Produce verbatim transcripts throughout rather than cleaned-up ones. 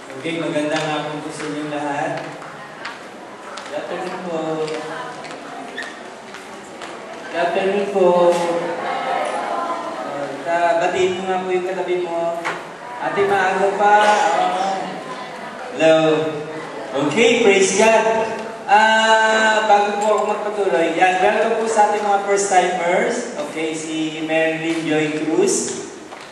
Okay, magandang hapon po sa inyo lahat. Good afternoon po. Good afternoon po. Uh, batiin mo nga po yung katabi mo. Ate, maaga pa. Uh, hello. Okay, praise God. Uh, bago po ako magpatuloy, yan, welcome po sa ating mga first-timers. Okay, si Marilyn Joy Cruz.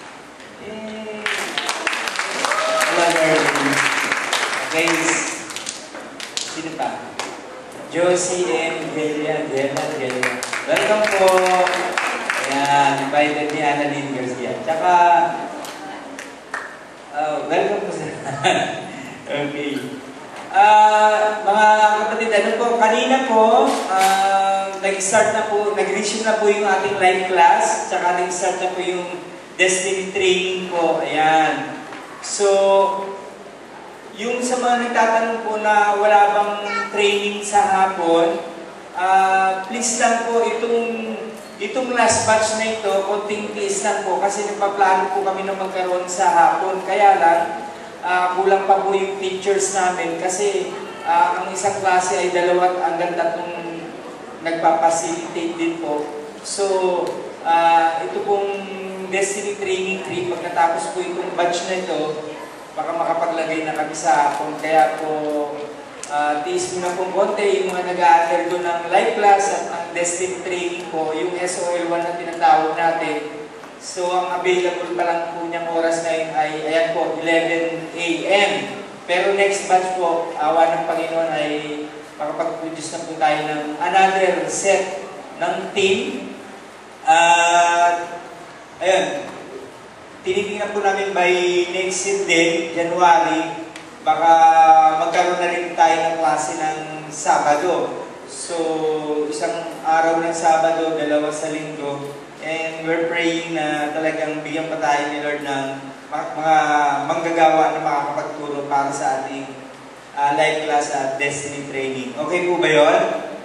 Okay, sino pa? Josie and Delia, Delia, Delia. Welcome po. Ayan, invited ni Annalyn Garcia. Tsaka, uh, welcome po sa okay. Uh, mga kapatid, ano po, kanina po, uh, nag-start na po, nag-resume na po yung ating live class, tsaka nag-start na po yung Destiny Training po. Ayan. So, yung sa mga nagtatanong po na wala bang training sa hapon, uh, please lang po itong, itong last batch na ito, konting please lang po kasi nagpaplano po kami na magkaroon sa hapon. Kaya lang, uh, kulang pa po yung teachers namin kasi uh, ang isang klase ay dalawa hanggang tatlong nagpapacilitate din po. So, uh, ito pong Destiny Training three, pag natapos po itong batch na ito, baka makapaglagay na kami sa hapon. Kaya po, uh, tiis mo na pong konti yung mga nag-a-undergo ng live class at ang Destiny Training po, yung S O L one na tinatawag natin. So, ang available pa lang po niyang oras ngayon ay, ayan po, eleven A M Pero next batch po, awa ng Panginoon ay makapag-produce na po tayo ng another set ng team. At, uh, ayan, tinitingnan po namin by next day, January, baka magkaroon na rin tayo ng klase ng Sabado. So, isang araw ng Sabado, dalawa sa Linggo. And we're praying na talagang bigyan pa tayo ni Lord ng mga manggagawa na makakapagturo para sa ating uh, live class at Destiny Training. Okay po ba yun?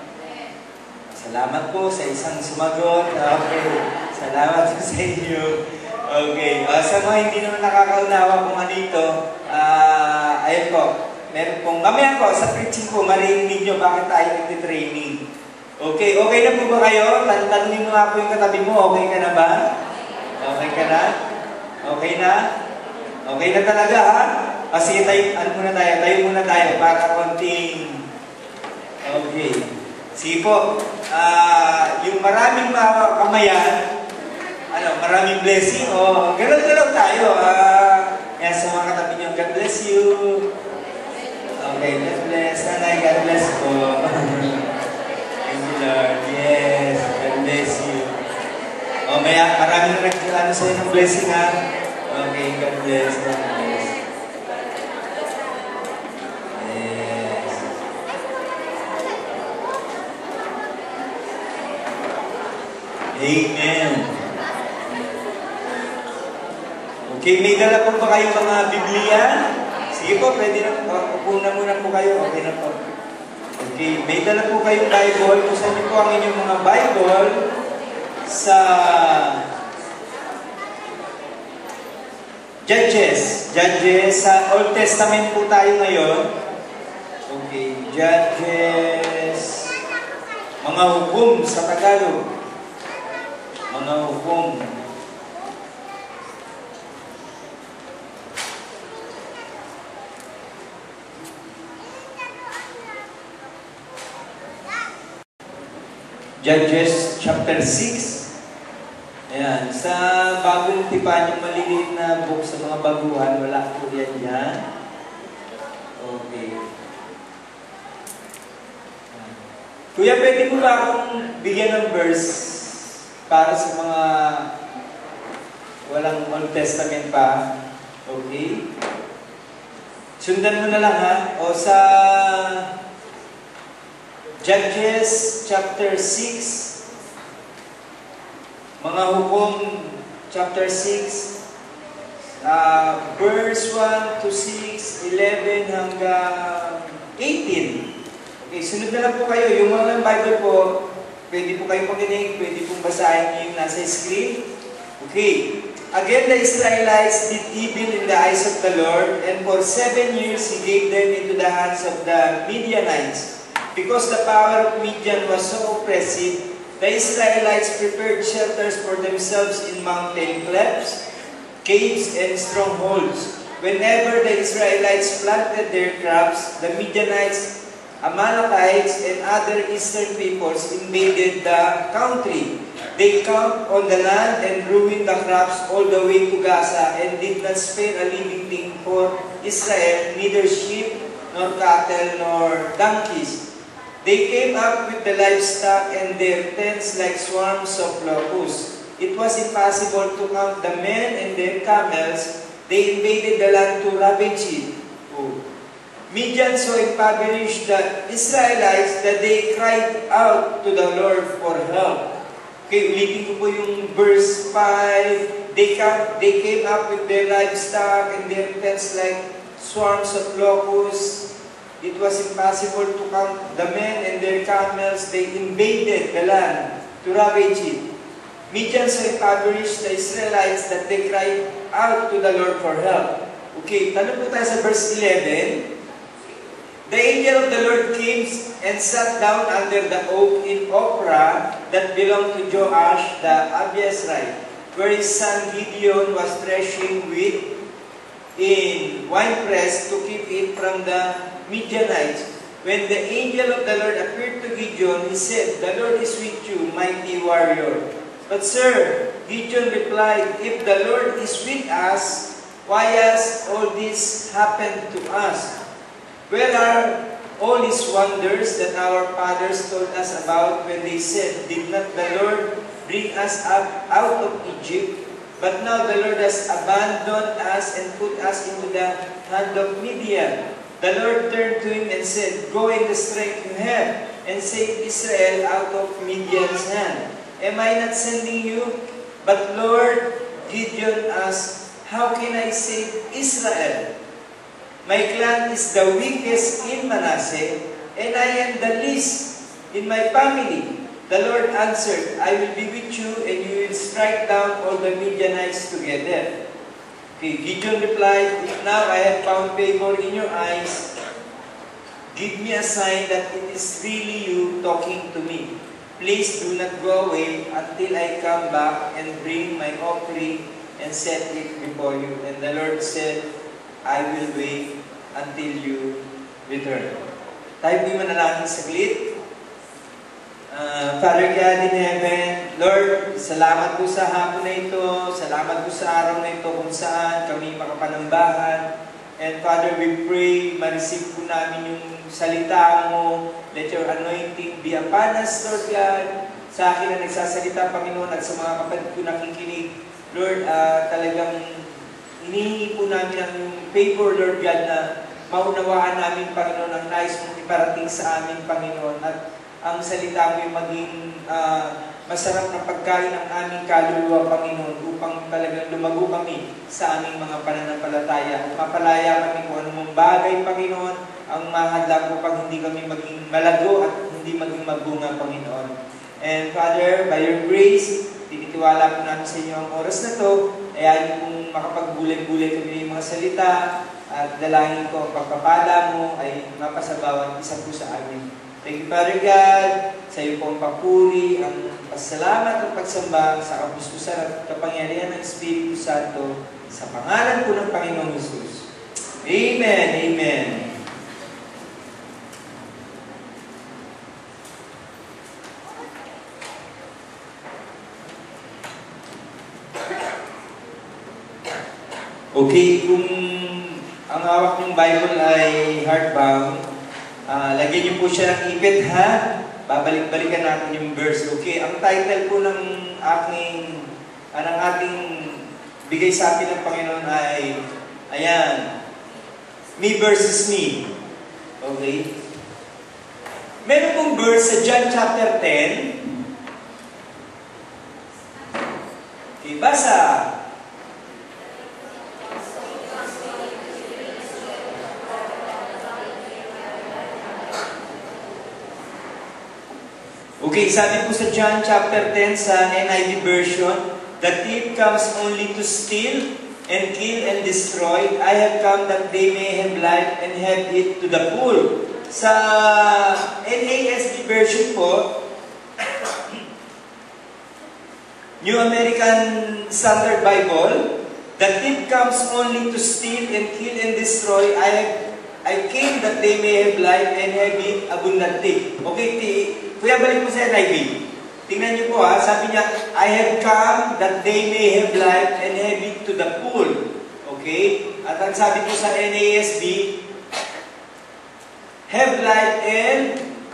Salamat po sa isang sumagot. Okay. Salamat po sa inyo. Okay, uh, sa mga hindi naman nakakaunawa kung ano ito, uh, ayun po, meron pong, mamaya po, sa preaching po, marinig nyo bakit tayo nagtitraining. Okay, okay na po ba kayo? Tan Tanungin mo nga po yung katabi mo, okay ka na ba? Okay ka na? Okay na? Okay na talaga, ha? Kasi tayo, ano muna tayo, tayo muna tayo para konting, okay. Sige po, uh, yung maraming mga kamayan, ano, maraming blessing. O, gano'n-gano'n tayo. Uh, yan, sa mga katabi niyo, God bless you. Okay, God bless. Nanay, God bless po. Thank you, Lord. Yes, God bless you. O, may maraming nagkilano sa inyo ng blessing, ha? Okay, God bless. God bless. Yes. Amen. Okay, may dala po ba kayo mga Biblia? Sige po, pwede na po. Upo na muna po kayo. Okay na po. Okay, may dala po kayong Bible. Kusan niyo po ang inyong mga Bible sa Judges. Judges. Sa Old Testament po tayo ngayon. Okay, Judges. Mga hukom sa Tagalog. Mga hukom. Judges chapter six. Ayan. Sa bagong tipan, yung maliliit na book sa mga baguhan, wala po yan yan. Okay. Kuya, pwede mo ba akong bigyan ng verse para sa mga walang Old Testament pa? Okay. Sundan mo na lang, ha? O sa Judges chapter six, mga hukom chapter six, uh, verse one to six, eleven hanggang eighteen. Okay, sunod na lang po kayo. Yung mga Bible po, pwede po kayong pakinig, pwede pong basahin yung nasa screen. Okay, Again, the Israelites did evil in the eyes of the Lord, and for seven years He gave them into the hands of the Midianites. Because the power of Midian was so oppressive, the Israelites prepared shelters for themselves in mountain clefts, caves, and strongholds. Whenever the Israelites planted their crops, the Midianites, Amalekites, and other eastern peoples invaded the country. They camped on the land and ruined the crops all the way to Gaza and did not spare a living thing for Israel, neither sheep, nor cattle, nor donkeys. They came up with the livestock and their tents like swarms of locusts. It was impossible to count the men and their camels. They invaded the land to ravage it. Oh. Midian so impoverished the Israelites that they cried out to the Lord for help. Okay, ulitin ko po yung verse five. They, come, they came up with their livestock and their tents like swarms of locusts. It was impossible to count the men and their camels. They invaded the land to ravage it. Midian so impoverished the Israelites that they cried out to the Lord for help. Okay, tanong po tayo sa verse eleven. The angel of the Lord came and sat down under the oak in Ophrah that belonged to Joash the Abiezrite, where his son Gideon was threshing wheat in winepress to keep it from the Midianites. When the angel of the Lord appeared to Gideon, he said, "The Lord is with you, mighty warrior." But sir, Gideon replied, "If the Lord is with us, why has all this happened to us? Where are all these wonders that our fathers told us about when they said, 'Did not the Lord bring us up out of Egypt?' But now the Lord has abandoned us and put us into the hand of Midian." The Lord turned to him and said, "Go in the strength you have, and save Israel out of Midian's hand. Am I not sending you?" But Lord, Gideon asked, "How can I save Israel? My clan is the weakest in Manasseh, and I am the least in my family." The Lord answered, "I will be with you, and you will strike down all the Midianites together." Okay, Gideon replied, "If now I have found favor in your eyes, give me a sign that it is really you talking to me. Please do not go away until I come back and bring my offering and set it before you." And the Lord said, "I will wait until you return." Tayo po yung manalangin saglit. Uh, Father God in heaven, Lord, salamat po sa hapon na ito, salamat po sa araw na ito kung saan kami makapanambahan. And Father, we pray, ma-receive po namin yung salita mo. Let your anointing be upon us, Lord God. Sa akin na nagsasalita, Panginoon, at sa mga kapatid ko nakikinig, Lord, uh, talagang inihingi po namin ang favor, Lord God, na maunawaan namin, Panginoon, ang nais mong iparating sa amin, Panginoon. At ang salita mo yung maging uh, masarap na pagkain ng aming kaluluwa, Panginoon, upang talagang lumago kami sa aming mga pananampalataya. At mapalaya kami kung anumang bagay, Panginoon, ang mahadlang upang hindi kami maging malago at hindi maging magbunga, Panginoon. And Father, by your grace, tinitiwala po namin sa inyo ang oras na to. Ayaw kung makapagbulay-bulay kami ng mga salita at dalangin ko ang pagpapala mo ay mapasabawan isa po sa amin. Thank you, Father God, sa iyo pong papuri, ang pasalamat at pagsamba sa kapustusan at kapangyarihan ng Espiritu Santo sa pangalan po ng Panginoong Jesus. Amen. Amen. Okay, kung ang hawak ng Bible ay hardbound, Uh, lagyan niyo po siya ng ipit, ha? Babalik-balikan natin yung verse. Okay, ang title po ng aking, uh, ng ating bigay sa atin ng Panginoon ay, ayan, Me versus Me. Okay? Meron pong verse sa John chapter ten. Okay, basa. Okay, sabi po sa John chapter ten sa N I V version, The thief comes only to steal and kill and destroy. I have come that they may have life and have it to the full. Sa N A S B version po, New American Standard Bible, the thief comes only to steal and kill and destroy. I have, I came that they may have life and have it abundantly. Okay, kuya, balik mo sa N I V. Tingnan niyo po ha, sabi niya, I have come that they may have life and have it to the full. Okay? At ang sabi po sa N A S B, have life and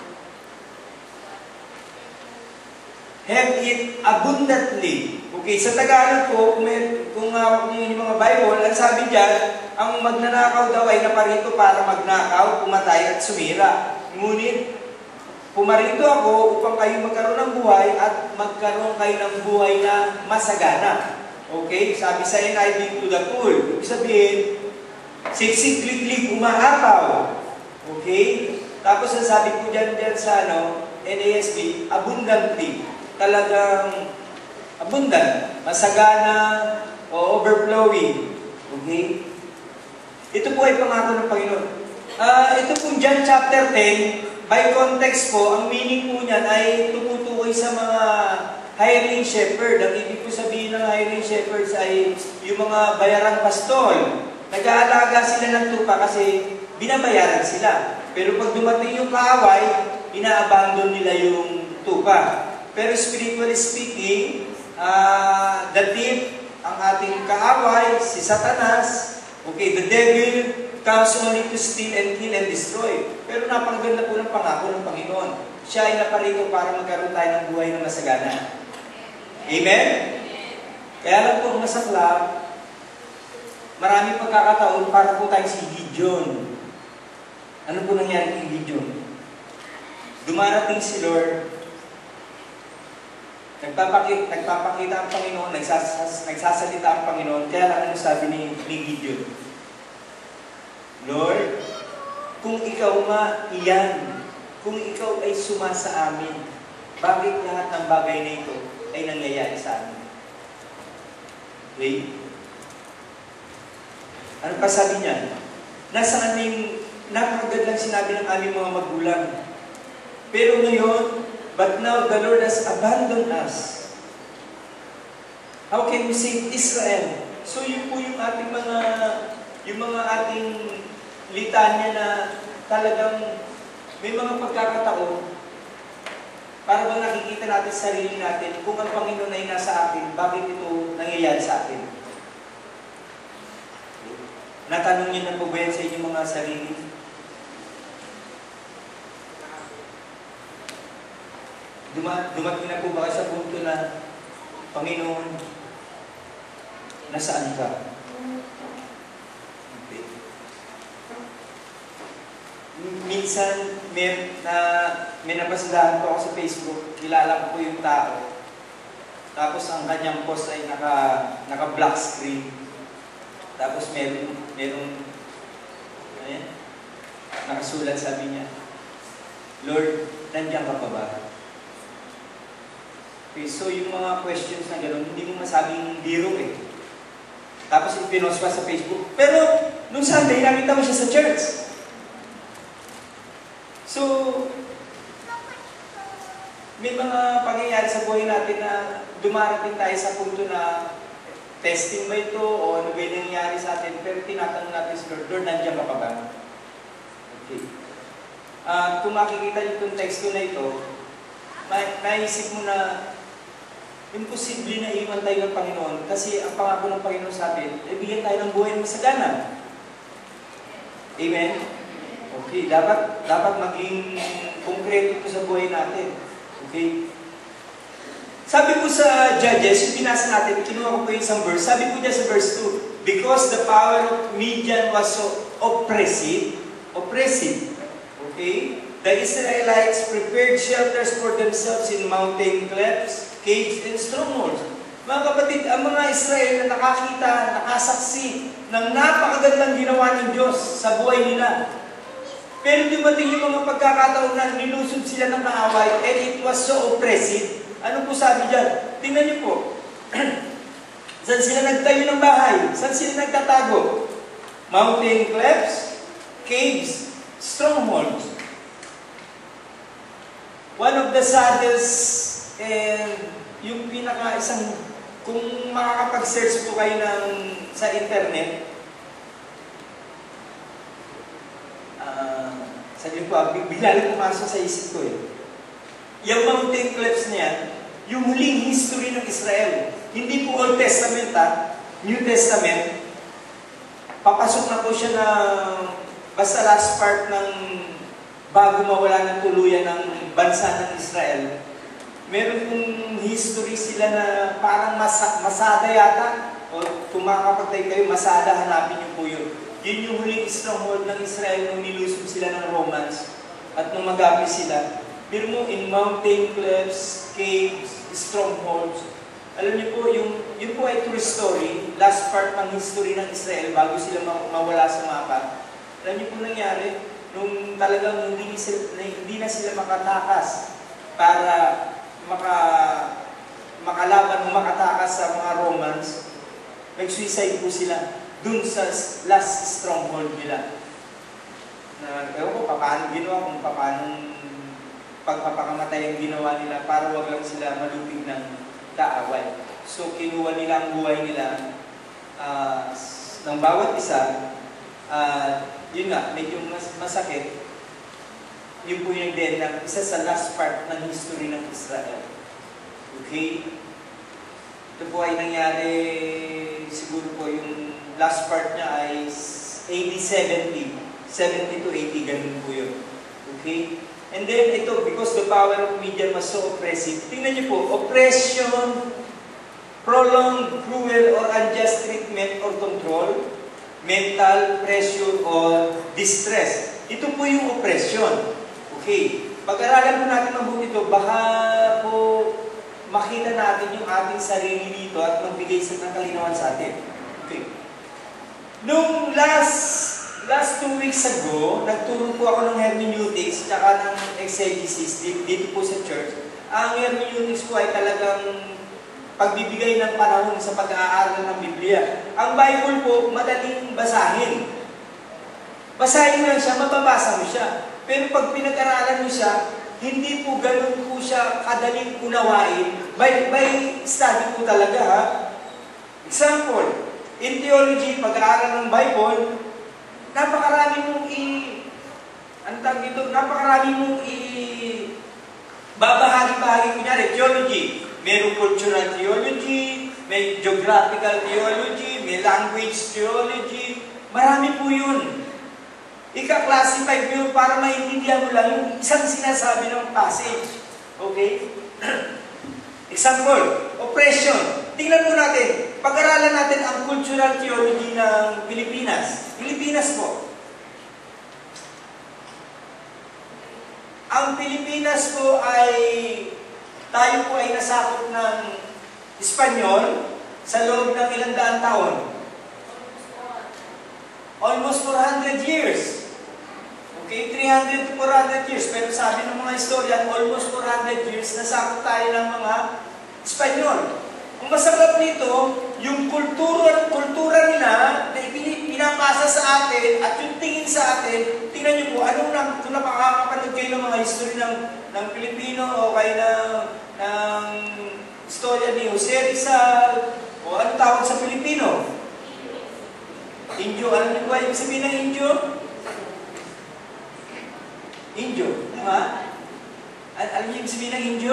have it abundantly. Okay, sa Tagalog po, kung, may, kung uh, kung yung mga Bible, ang sabi dyan, ang magnanakaw daw ay naparito para magnakaw, pumatay at sumira. Ngunit, pumarito ako upang kayo magkaroon ng buhay at magkaroon kayo ng buhay na masagana. Okay, sabi sa N I V to the full. Ibig sabihin, siksikliklik umaapaw. Okay? Tapos ang sabi ko dyan, dyan sa ano, N A S B, abundantly. Talagang abundant, masagana, o overflowing. Okay? Ito po ay pangako ng Panginoon. Uh, ito po John chapter ten, by context po, ang meaning po niyan ay tumutukoy sa mga hiring shepherd. Ang ibig po sabihin ng hiring shepherds ay yung mga bayarang pastol. Nag-aalaga sila ng tupa kasi binabayaran sila. Pero pag dumating yung kaaway, ina-abandon nila yung tupa. Pero spiritually speaking, uh, the thief, ang ating kaaway, si Satanas, okay, the devil comes only to steal and kill and destroy. Pero napakaganda po ng pangako ng Panginoon. Siya ay naparito para magkaroon tayo ng buhay na masagana. Amen? Kaya lang po masaklap, marami pagkakataon para po tayo si Gideon. Ano po nangyari kay Gideon? Dumarating si Lord, nagpapakita, nagpapakita ang Panginoon, nagsasas, nagsasalita ang Panginoon, kaya lang ano sabi ni, ni Gideon? Lord, kung ikaw nga iyan, kung ikaw ay sumasa amin, bakit lahat ng bagay na ito ay nangyayari sa amin? Okay? Ano pa sabi niya? Nasa aming, napakagad lang sinabi ng aming mga magulang. Pero ngayon, but now the Lord has abandoned us. How can we save Israel? So yun po yung ating mga, yung mga ating litanya na talagang may mga pagkakataon para bang nakikita natin sa sarili natin kung ang Panginoon ay nasa atin, bakit ito nangyayari sa atin? Natanong niyo na po ba yan sa inyong mga sarili? Duma dumating na po ba kayo sa punto na, Panginoon, nasaan ka? Okay. Minsan, may, na, may napasandahan po ako sa Facebook, kilala ko po yung tao. Tapos ang kanyang post ay naka, naka black screen. Tapos meron, meron, ayan, nakasulat, sabi niya, Lord, nandiyan ka pa ba? Okay, so yung mga questions na gano'n, hindi mo masabing biro eh. Tapos ipinost pa sa Facebook. Pero, nung Sunday, nakita mo siya sa church. So, may mga pangyayari sa buhay natin na dumarating tayo sa punto na testing ba ito o ano ba yung nangyayari sa atin, pero tinatanong natin si Lord, Lord, nandiyan ka pa ba? Okay. Uh, kung makikita niyo itong text ko na ito, ma naisip mo na imposible na iwan tayo ng Panginoon kasi ang pangako ng Panginoon sa atin, ibigyan tayo ng buhay na masagana. Amen? Okay, dapat dapat maging konkreto ito sa buhay natin. Okay? Sabi po sa Judges, yung binasa natin, kinuha ko po yung isang verse, sabi po niya sa verse two, because the power of Midian was so oppressive, oppressive, okay? The Israelites prepared shelters for themselves in mountain clefts, caves, and strongholds. Mga kapatid, ang mga Israel na nakakita, nakasaksi ng napakagandang ginawa ng Diyos sa buhay nila. Pero dumating yung mga pagkakataon na nilusod sila ng kaaway and it was so oppressive. Ano po sabi dyan? Tingnan niyo po. Saan sila nagtayo ng bahay? Saan sila nagtatago? Mountain clefts, caves, strongholds. One of the saddest and yung pinaka isang, kung makakapag-search po kayo ng, sa internet, uh, sa inyo po, bigla lang pumasok sa isip ko eh. Yung mountain clefts niya, yung huling history ng Israel. Hindi po Old Testament ha, New Testament. Papasok na po siya ng basta last part ng bago mawala ng tuluyan ng bansa ng Israel. Meron pong history sila na parang masa, Masada yata. O kung makakapagtay kayo, Masada, hanapin niyo po yun. Yun yung huling stronghold ng Israel nung nilusob sila ng Romans at nung magabi sila. Pero mo, in mountain clefts, caves, strongholds. Alam niyo po, yung, yun po ay true story, last part ng history ng Israel bago sila mawala sa mapa. Alam niyo po nangyari, nung talagang hindi, hindi na sila makatakas para maka, makalaban o makatakas sa mga Romans, nag-suicide po sila dun sa last stronghold nila. Na, ewan ko, paano ginawa, kung paano pagpapakamatay ang ginawa nila para wag lang sila malupig ng kaaway. So, kinuha nila ang buhay nila uh, ng bawat isa. Uh, yun nga, medyo mas masakit. Yun po yung din na isa sa last part ng history ng Israel. Okay? Ito po ay nangyari, siguro po yung last part niya ay A D seventy. seventy to eighty, ganun po yun. Okay? And then ito, because the power of media was so oppressive, tingnan niyo po, oppression, prolonged, cruel, or unjust treatment or control, mental pressure, or distress. Ito po yung oppression. Okay. Pag-aralan po natin mabuti ito, baka po makita natin yung ating sarili dito at magbigay sa ng kalinawan sa atin. Okay. Nung last Last two weeks ago, nagturo po ako ng hermeneutics tsaka ng exegesis dito po sa church. Ang hermeneutics po ay talagang pagbibigay ng panahon sa pag-aaral ng Biblia. Ang Bible po, madaling basahin. Basahin mo lang siya, mababasa mo siya. Pero pag pinag-aralan mo siya, hindi po ganun po siya kadaling unawain. By, by study po talaga ha. Example, in theology, pag-aaral ng Bible, napakarami mong i... Ang tawag dito, napakarami mong i... babahagi-bahagi. Kunyari, theology. Mayroong cultural theology, may geographical theology, may language theology. Marami po yun. Ika-classify mo yun para maintindihan mo lang yung isang sinasabi ng passage. Okay? Example, oppression. Tingnan po natin. Pag-aralan natin ang cultural theology ng Pilipinas. Pilipinas po. Ang Pilipinas po ay, tayo po ay nasakop ng Espanyol sa loob ng ilang daang taon. Almost four hundred years. Okay, three hundred to four hundred years. Pero sabi ng mga historian, almost four hundred years, nasakop tayo ng mga Espanyol. Ang masarap nito, yung kultura, kultura nila na pinapasa sa atin at yung tingin sa atin, tingnan nyo po, anong na, kung napakakapanood kayo ng mga history ng, ng Pilipino o kayo ng, ng istorya ni Jose Rizal o anong tawag sa Pilipino? Indio. Alam niyo ba yung sabihin ng Indio? Indio. Diba? Al alam niyo yung sabihin ng Indio?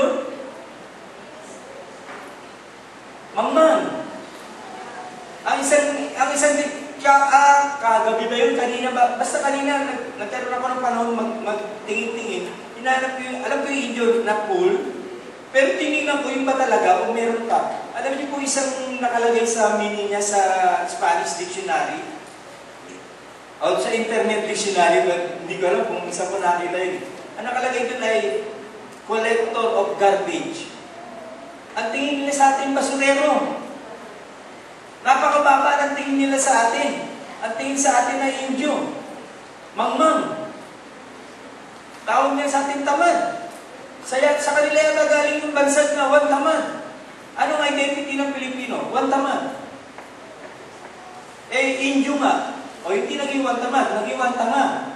Mamang. Ang isang, ang isang, ah, kagabi ba yun? Kanina ba? Basta kanina, nag, nagkaroon ako ng panahon mag, magtingin-tingin. Hinanap ko yung, alam ko yung Indio na pool, pero tinignan ko yung ba talaga o meron pa. Alam niyo po isang nakalagay sa mini niya sa Spanish dictionary, o sa internet dictionary, but hindi ko alam kung isa po nakita yun. Ang nakalagay doon ay collector of garbage. Ang tingin nila sa atin, basurero. Napakababa ang tingin nila sa atin. Ang tingin sa atin ay Indio. Mangmang. Tawag niya sa atin tamad. Sa, sa kanila yung galing yung bansa na one tamad. Anong identity ng Pilipino? One tamad. Eh, Indio nga. O, hindi naging wantamad, naging wantanga.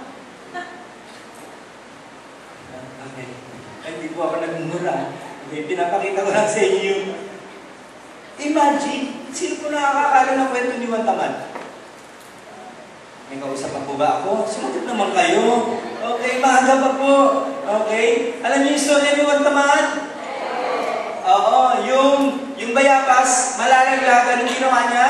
Okay. Hindi po ako nagmumura. Okay, pinapakita ko lang sa inyo. Imagine, sino po nakakakala ng kwento ni Wantamad? May kausapan po ba ako? Sumagot naman kayo. Okay, maaga pa po. Okay. Alam niyo yung story ni Wantamad? Oo, yung, yung bayabas, malalaglag, anong ginawa niya?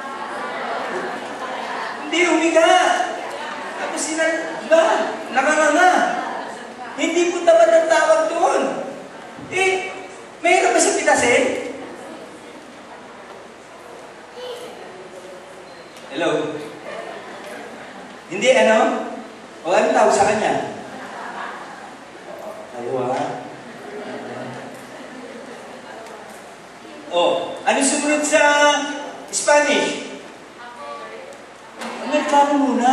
Hindi, humiga. Tapos sila, ba? Nakanganga. Hindi po tamad ang tawag doon. Eh, mayroon ba siya pitasin? Hello? Hindi, ano? O ano tawag sa kanya? Ayaw, ha? O, ano sumunod sa Spanish? Amerikano muna.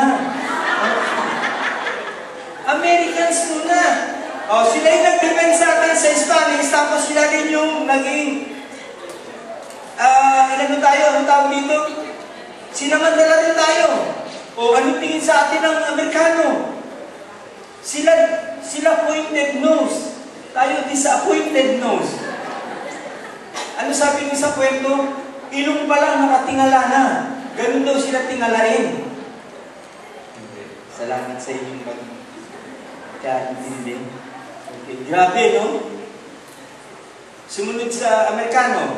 Americans muna. O, sila yung nag-depend sa atin sa Spanish, tapos sila din yung naging, ah, uh, ilan tayo? Ano tawag dito? Sinamantala rin tayo. O, ano tingin sa atin ng Amerikano? Sila, sila pointed nose. Tayo disappointed nose. Ano sabi niyo sa kwento? Ilong pa lang nakatingala na. Ganun daw sila tingalain. Salamat sa inyong pag-kaintindi. Okay, grabe, no? Sumunod sa Amerikano.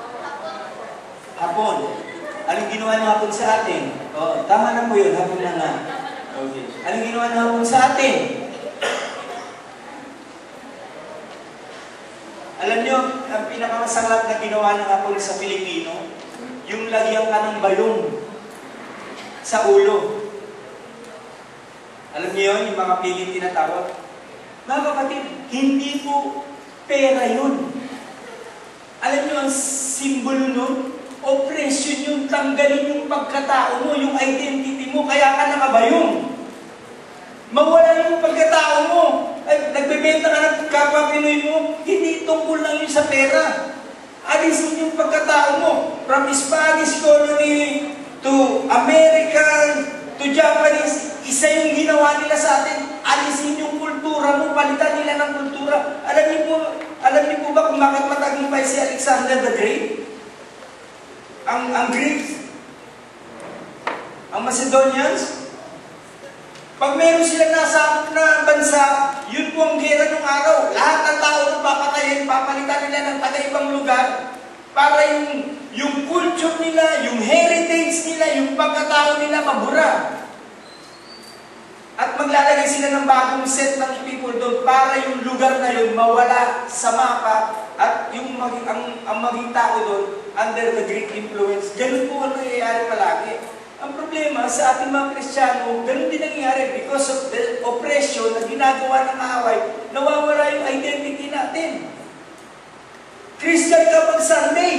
Hapon. Anong ginawa ng hapon sa atin? Oh, tama na po yun, hapon na nga. Okay. Anong ginawa ng hapon sa atin? Alam nyo, ang pinakamasanglap na ginawa ng hapon sa Pilipino, yung lagyan ka ng balong sa ulo. Alam niyo yun, yung mga piling tinatawag. Mga kapatid, hindi po pera yun. Alam niyo, ang simbolo nun, oppression yung tanggalin yung pagkatao mo, yung identity mo, kaya ka nakabayong. Mawala yung pagkatao mo. Ay, nagbebenta ka ng kapwa Pinoy mo, hindi tungkol lang yun sa pera. Alisin yung pagkatao mo. From Spanish colony to American to Japanese, isa yung ginawa nila sa atin. Alisin yung kultura mo, palitan nila ng kultura. Alam niyo po, alam niyo po ba kung bakit matagumpay si Alexander the Great? Ang, ang Greeks, ang Macedonians, pag meron silang nasakop na bansa, yun po ang gera ng araw. Lahat ng tao na papatayin, papalitan nila ng taga-ibang lugar para yung, yung culture nila, yung heritage nila, yung pagkatao nila mabura. At maglalagay sila ng bagong set ng people doon para yung lugar na yun mawala sa mapa at yung maging, ang, ang maging tao doon under the Greek influence. Ganun po ang nangyayari palagi. Ang problema sa ating mga Kristiyano, ganun din nangyayari because of the oppression na ginagawa ng kaaway, nawawala yung identity natin. Christian ka pag Sunday.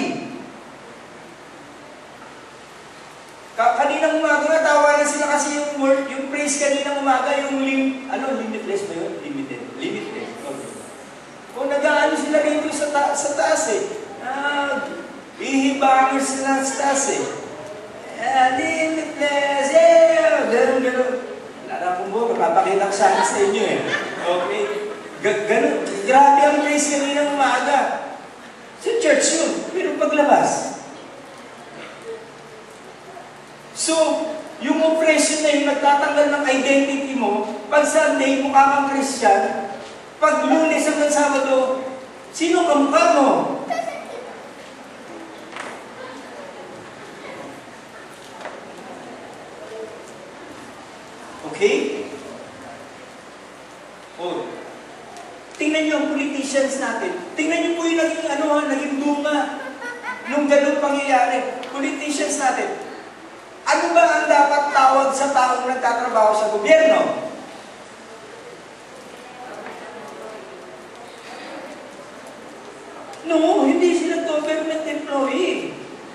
Kaninang umaga nga, tawa na sila kasi yung word, yung praise kaninang umaga, yung lim, ano, limitless ba yun? Limited. Limitless. Okay. Kung nag-aano sila rito sa, ta sa taas eh, ah, ihibangin sila sa taas eh. Ah, limitless, yeah, ganun, ganun. Wala kong buo, papakita ko sana sa inyo eh. Okay. G ganun, grabe ang praise kaninang umaga. Sa church yun, pero paglabas. So, yung oppression na yung nagtatanggal ng identity mo, pag Sunday, mukha kang Christian, pag Lunes hanggang Sabado, sino kamukha mo? Okay? Oh. Tingnan niyo ang politicians natin. Tingnan niyo po yung naging, ano, naging bunga nung ganun pangyayari. Politicians natin. Ano ba ang dapat tawag sa taong nagtatrabaho sa gobyerno? No, hindi sila government employee.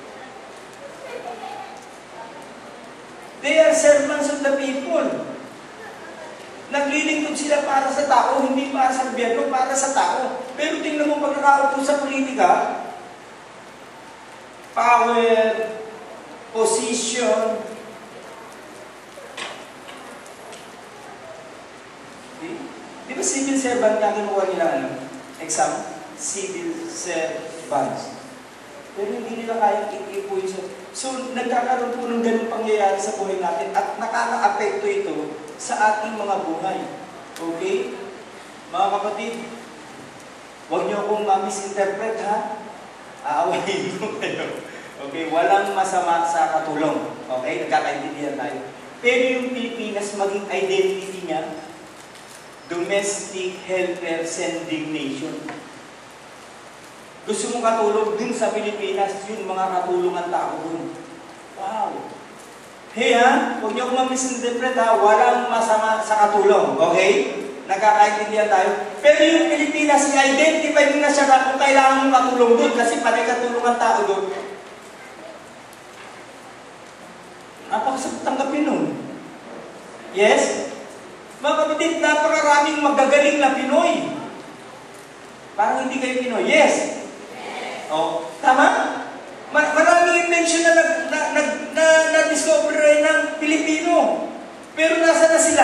They are servants of the people. Naglilingkod sila para sa tao, hindi para sa gobyerno, para sa tao. Pero tingnan mo pag nakaupo sa politika, power, position, Okay? Di ba civil servant nga kinuha nila ano? Exam? Civil servants. Pero hindi nila kayang iipuin sa... So, nagkakaroon po ng ganung pangyayari sa buhay natin at nakaka-apekto ito sa ating mga buhay. Okay? Mga kapatid, huwag niyo akong ma-misinterpret, ha? Aawahin ko kayo. Okay? Walang masama sa katulong. Okay? Nagkakaintindihan tayo. Pero yung Pilipinas, maging identity niya, domestic helper sending nation. Gusto mong katulong dun sa Pilipinas, yun mga katulungan tao dun. Wow! Hey ha, huwag niyo akong ma-misinterpret ha, walang masama sa katulong. Okay? Nagkakaintindihan tayo. Pero yung Pilipinas, i-identify mo na siya na kung kailangan mong katulong dun kasi panay katulungan tao dun. Napakasabot tanggapin nun. Yes? Mga kapatid, napakaraming magagaling na Pinoy. Parang hindi kayo Pinoy. Yes? Oh, tama? Mar maraming invention na na-discover na, na, na, ng Pilipino. Pero nasa na sila?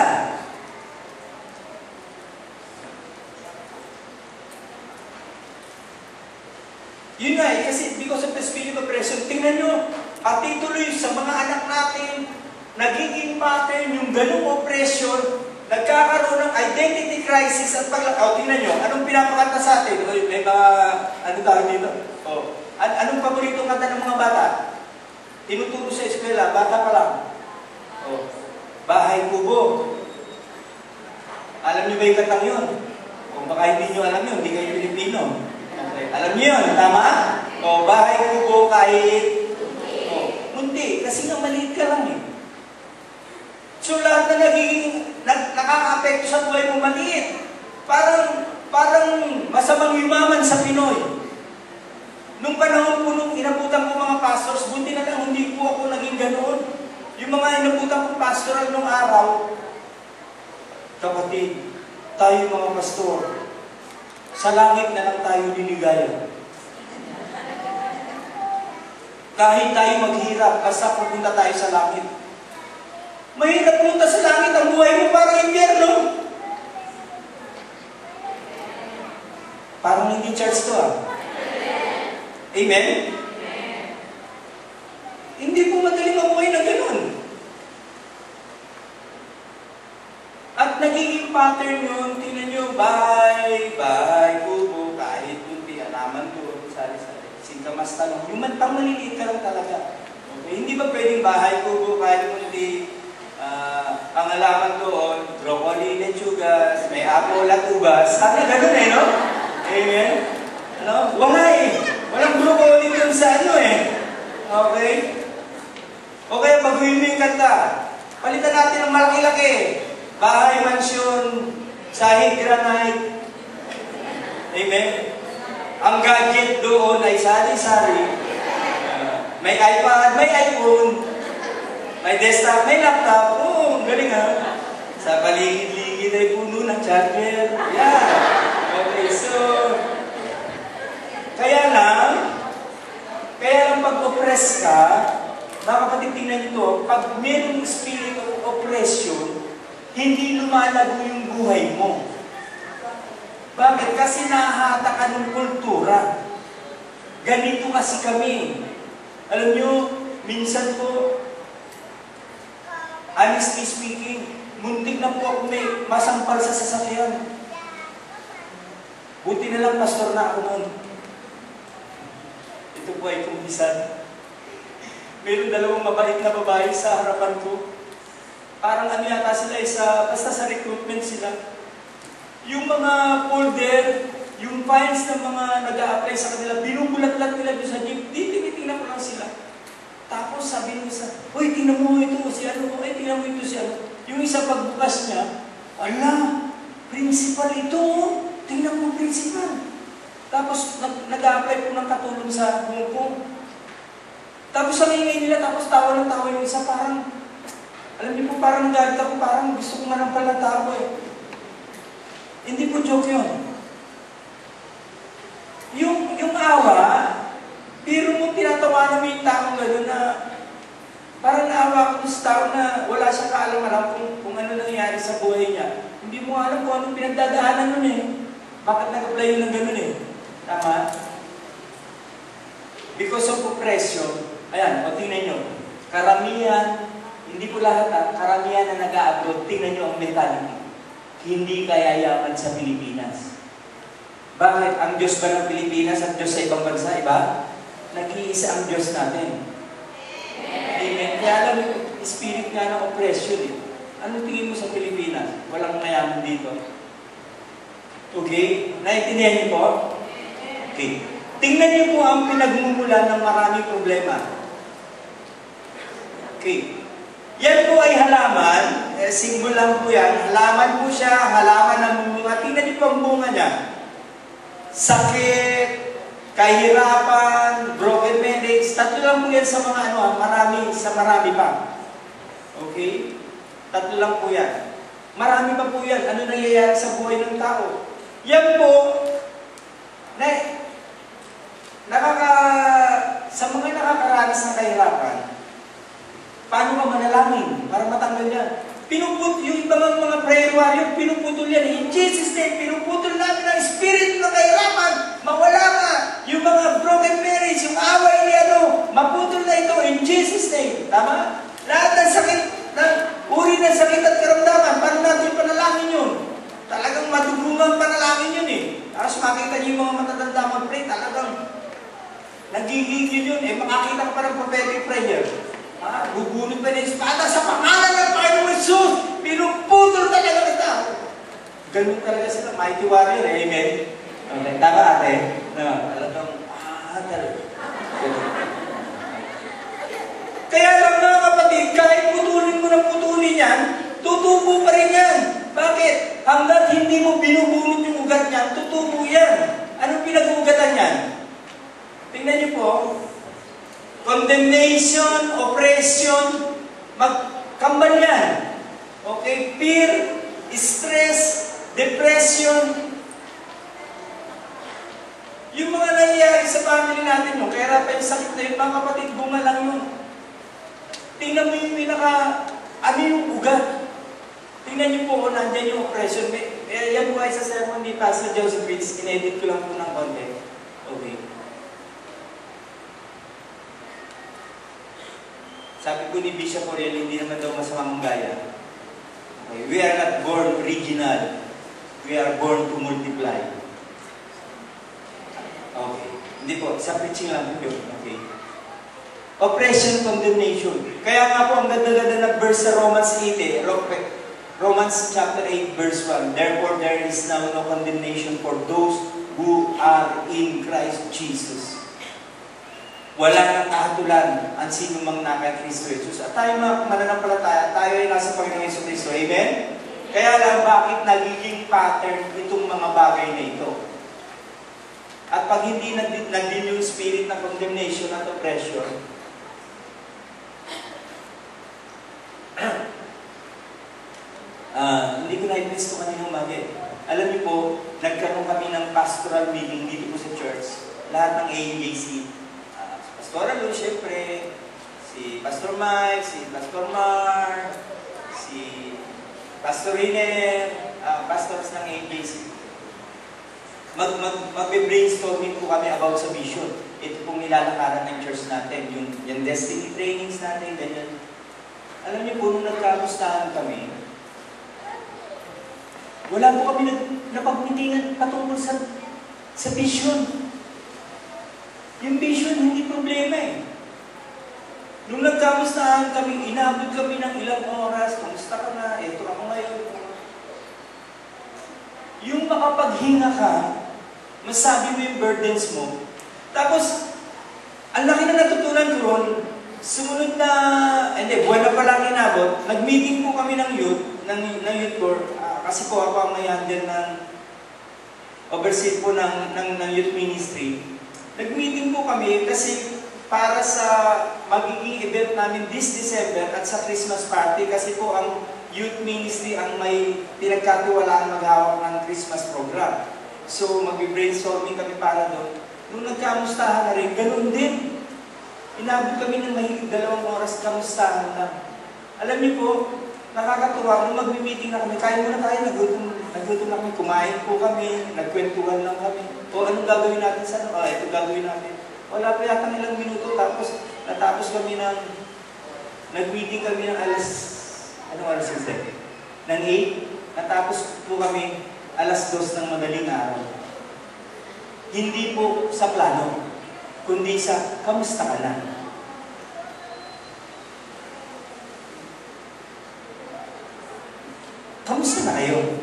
Yun nga eh, kasi because of the spirit of oppression, tingnan nyo, pati tuloy sa mga anak natin, nagiging pattern yung ganung oppression, nagkakaroon ng identity crisis at paglakaw. Tingnan nyo, anong pinapakanta sa atin? O, may mga, ano tawag dito? O, an anong paboritong kanta ng mga bata? Tinuturo sa eskwela, bata pa lang. O, Bahay Kubo. Alam nyo ba yung kantang yun? Kung baka hindi nyo alam yun, hindi kayo Pilipino. Okay. Alam nyo yun, tama? O, Bahay Kubo kahit o, munti, kasi nga maliit ka lang eh. So lahat na nagiging, nag, nakaka-apekto sa buhay mo maliit. Parang, parang masamang yumaman sa Pinoy. Nung panahon po, nung inabutan ko mga pastors, buti na lang hindi po ako naging ganoon. Yung mga inabutan ko pastoral nung araw, kapatid, tayo mga pastor, sa langit na lang tayo linigaya. Kahit tayo maghirap, basta pupunta tayo sa langit. Mahirap punta sa langit, ang buhay mo parang impyerno. Parang hindi church to ah. Amen? Amen? Hindi po madaling mabuhay na ganun. At nagiging pattern yun, tingnan nyo, bye, bye, kubo, kahit kunti, alaman doon, sali-sali, singkamas tanong, yung mantang maliliit ka lang talaga. Okay? Hindi ba pwedeng bahay, kubo, kahit kunti, uh, ang alaman doon, broccoli, lechugas, may apple at ubas, sana ganun eh, no? Amen? Ano? Wala eh. Walang broccoli doon sa ano eh. Okay? Okay, baguhin mo yung kanta. Palitan natin ng malaki-laki. Bahay, mansyon, sahig, granite. Amen? Ang gadget doon ay sari-sari. Uh, may iPad, may iPhone, may desktop, may laptop. Oh, galing ha. Sa paligid-ligid ay puno ng charger. Yeah. Okay, so... Kaya lang, kaya lang pag-oppress ka, mga kapatid, tingnan nyo, pag mayroong spirit of oppression, hindi lumalago yung buhay mo. Bakit? Kasi nahahata ka ng kultura. Ganito kasi kami. Alam nyo, minsan po, honestly speaking, muntik na po ako may masampal sa sasakyan. Buti na lang pastor na ako noon. Ito po ay kumbisan. Meron dalawang mabait na babae sa harapan ko. Parang ano yata sila, isa, basta sa recruitment sila. Yung mga folder, yung files ng mga nag-a-apply sa kanila, binubulat-lat nila doon sa jeep. Di, tinitingnan ko lang sila. Tapos sabi ng isa, uy, tingnan mo ito, si ano, ay, tingnan mo ito, si ano. Yung isa pagbukas niya, ala, principal ito, tingnan mo principal. Tapos nag-a-apply po ng katulong sa Hong Kong. Tapos ang ingay nila, tapos tawa ng tawa yung isa, parang, alam niyo po, parang nagalit ako, parang gusto ko nga ng pala tao eh. Hindi po joke yun. Yung, yung awa, pero mo tinatawanan mo yung taong gano'n na, parang naawa ko sa tao na wala siyang kaalam-alam kung, kung ano nangyari sa buhay niya. Hindi mo mo alam kung anong pinagdadaanan nun eh. Bakit nag-apply yun ng ganun eh? Tama? Because of oppression, ayan, o tingnan nyo, karamihan, hindi po lahat ha, karamihan na nag-a-abroad, tingnan nyo ang mentality. Hindi kaya yaman sa Pilipinas. Bakit? Ang Diyos ba ng Pilipinas at Diyos sa ibang bansa, iba? Nag-iisa ang Diyos natin. Amen. Kaya alam, spirit nga ng oppression eh. Anong tingin mo sa Pilipinas? Walang mayaman dito. Okay? Naintindihan niyo po? Okay. Tingnan niyo po ang pinagmumulan ng maraming problema. Okay. Yan po ay halaman. Eh, symbol lang po yan. Halaman po siya. Halaman ng bunga. Tingnan niyo po ang bunga niya. Sakit, kahirapan, broken marriage. Tatlo lang po yan sa mga ano, marami, sa marami pa. Okay? Tatlo lang po yan. Marami pa po yan. Ano nangyayari sa buhay ng tao? Yan po, na, nakaka, sa mga nakakaranas ng kahirapan, paano ka manalangin para matanggal yan? Pinuput, yung ibang mga prayer warrior, pinuputol yan. In Jesus' name, pinuputol namin ang spirit ng kahirapan. Mawala ka. Yung mga broken marriage, yung away ni ano, maputol na ito in Jesus' name. Tama? Lahat ng sakit, ng uri ng sakit at karamdaman, paano natin panalangin yun? Talagang madugungang panalangin yun eh. Tapos makita niyo yung mga matatanda mag-pray, talagang nagigigil yun eh. Makakita ka pa ng prophetic prayer. Ah, bubunod pa na yung espada sa pangalan ng Panginoong Jesus. Pinuputol talaga kita. Ganun talaga sila. Mighty warrior eh. Amen? Okay, tama ate? No, talagang, ah, talaga. Kaya lang mga kapatid, kahit putulin mo ng putulin yan, tutubo pa rin yan. Bakit? Hanggat hindi mo binubunot yung ugat niyan, tutubo yan. Anong pinag-ugatan yan? Tingnan niyo po. Condemnation, oppression, magkambal yan. Okay? Fear, stress, depression. Yung mga nangyayari sa family natin, no? Kaya pa yung sakit na yun, mga kapatid, bunga lang yun. Tingnan mo yung pinaka, ano yung ugat. Tingnan niyo po kung nandyan yung oppression. Eh, yan po ay sa sermon ni Pastor Joseph Fitz. Inedit ko lang po ng konti. Okay. Sabi ko ni Bishop Oriel, hindi naman daw masamang gaya. Okay. We are not born original. We are born to multiply. Okay. Hindi po, sa preaching lang po yun. Okay. Oppression, condemnation. Kaya nga po, ang ganda-ganda na verse sa Romans eight eh. Romans chapter eight verse one. Therefore there is now no condemnation for those who are in Christ Jesus. Wala nang kahatulan ang sino mang na kay Kristo Jesus. At tayo mga mananampalataya, tayo ay nasa Panginoong Yesu Kristo. Amen? Kaya lang bakit nagiging pattern itong mga bagay na ito? At pag hindi nandin yung spirit ng condemnation at oppression, Uh, hindi ko na-impress ko kanina umaga. Alam niyo po, nagkaroon kami ng pastoral meeting dito po sa church. Lahat ng A M J C. Uh, Pastoral Lou, syempre. Si Pastor Mike, si Pastor Mar, si Pastor Riner, uh, pastors ng A M J C. Mag, mag, Mag-brainstorming po kami about sa vision. Ito pong nilalakaran ng church natin. Yung, yung destiny trainings natin, ganyan. Alam niyo po, nung nagkamustahan kami, wala po kami napagmitingan patungkol sa, sa vision. Yung vision, hindi problema eh. Nung nagkamustahan kami, inabot kami ng ilang oras, kamusta ka na, eto ako ngayon. Yung makapaghinga ka, masabi mo yung burdens mo, tapos, ang laki na natutunan ko ron, sumunod na, hindi, buwan na palang inabot, nag-meeting po kami ng youth, ng, ng youth board, uh, kasi po ako ang may handle ng overseer po ng, ng, ng youth ministry. Nag-meeting po kami kasi para sa magiging event namin this December at sa Christmas party, kasi po ang youth ministry ang may pinagkatiwalaan maghawak ng Christmas program. So, mag-brainstorming kami para doon. Nung nagkamustahan na rin, ganun din. Inabot kami ng mahigit dalawang oras kamustahan na. Alam niyo po, nakakatuwa, nung mag-meeting na kami, kain muna tayo, nagutom, nagutom na kami, kumain po kami, nagkwentuhan lang kami. O anong gagawin natin sa ano? Ah, ito gagawin natin. Wala pa yata ilang minuto, tapos natapos kami ng, nag-meeting kami ng alas, anong alas yun? Ng eight, natapos po kami alas dos ng madaling araw. Hindi po sa plano, kundi sa kamusta ka na? Kamusta na kayo?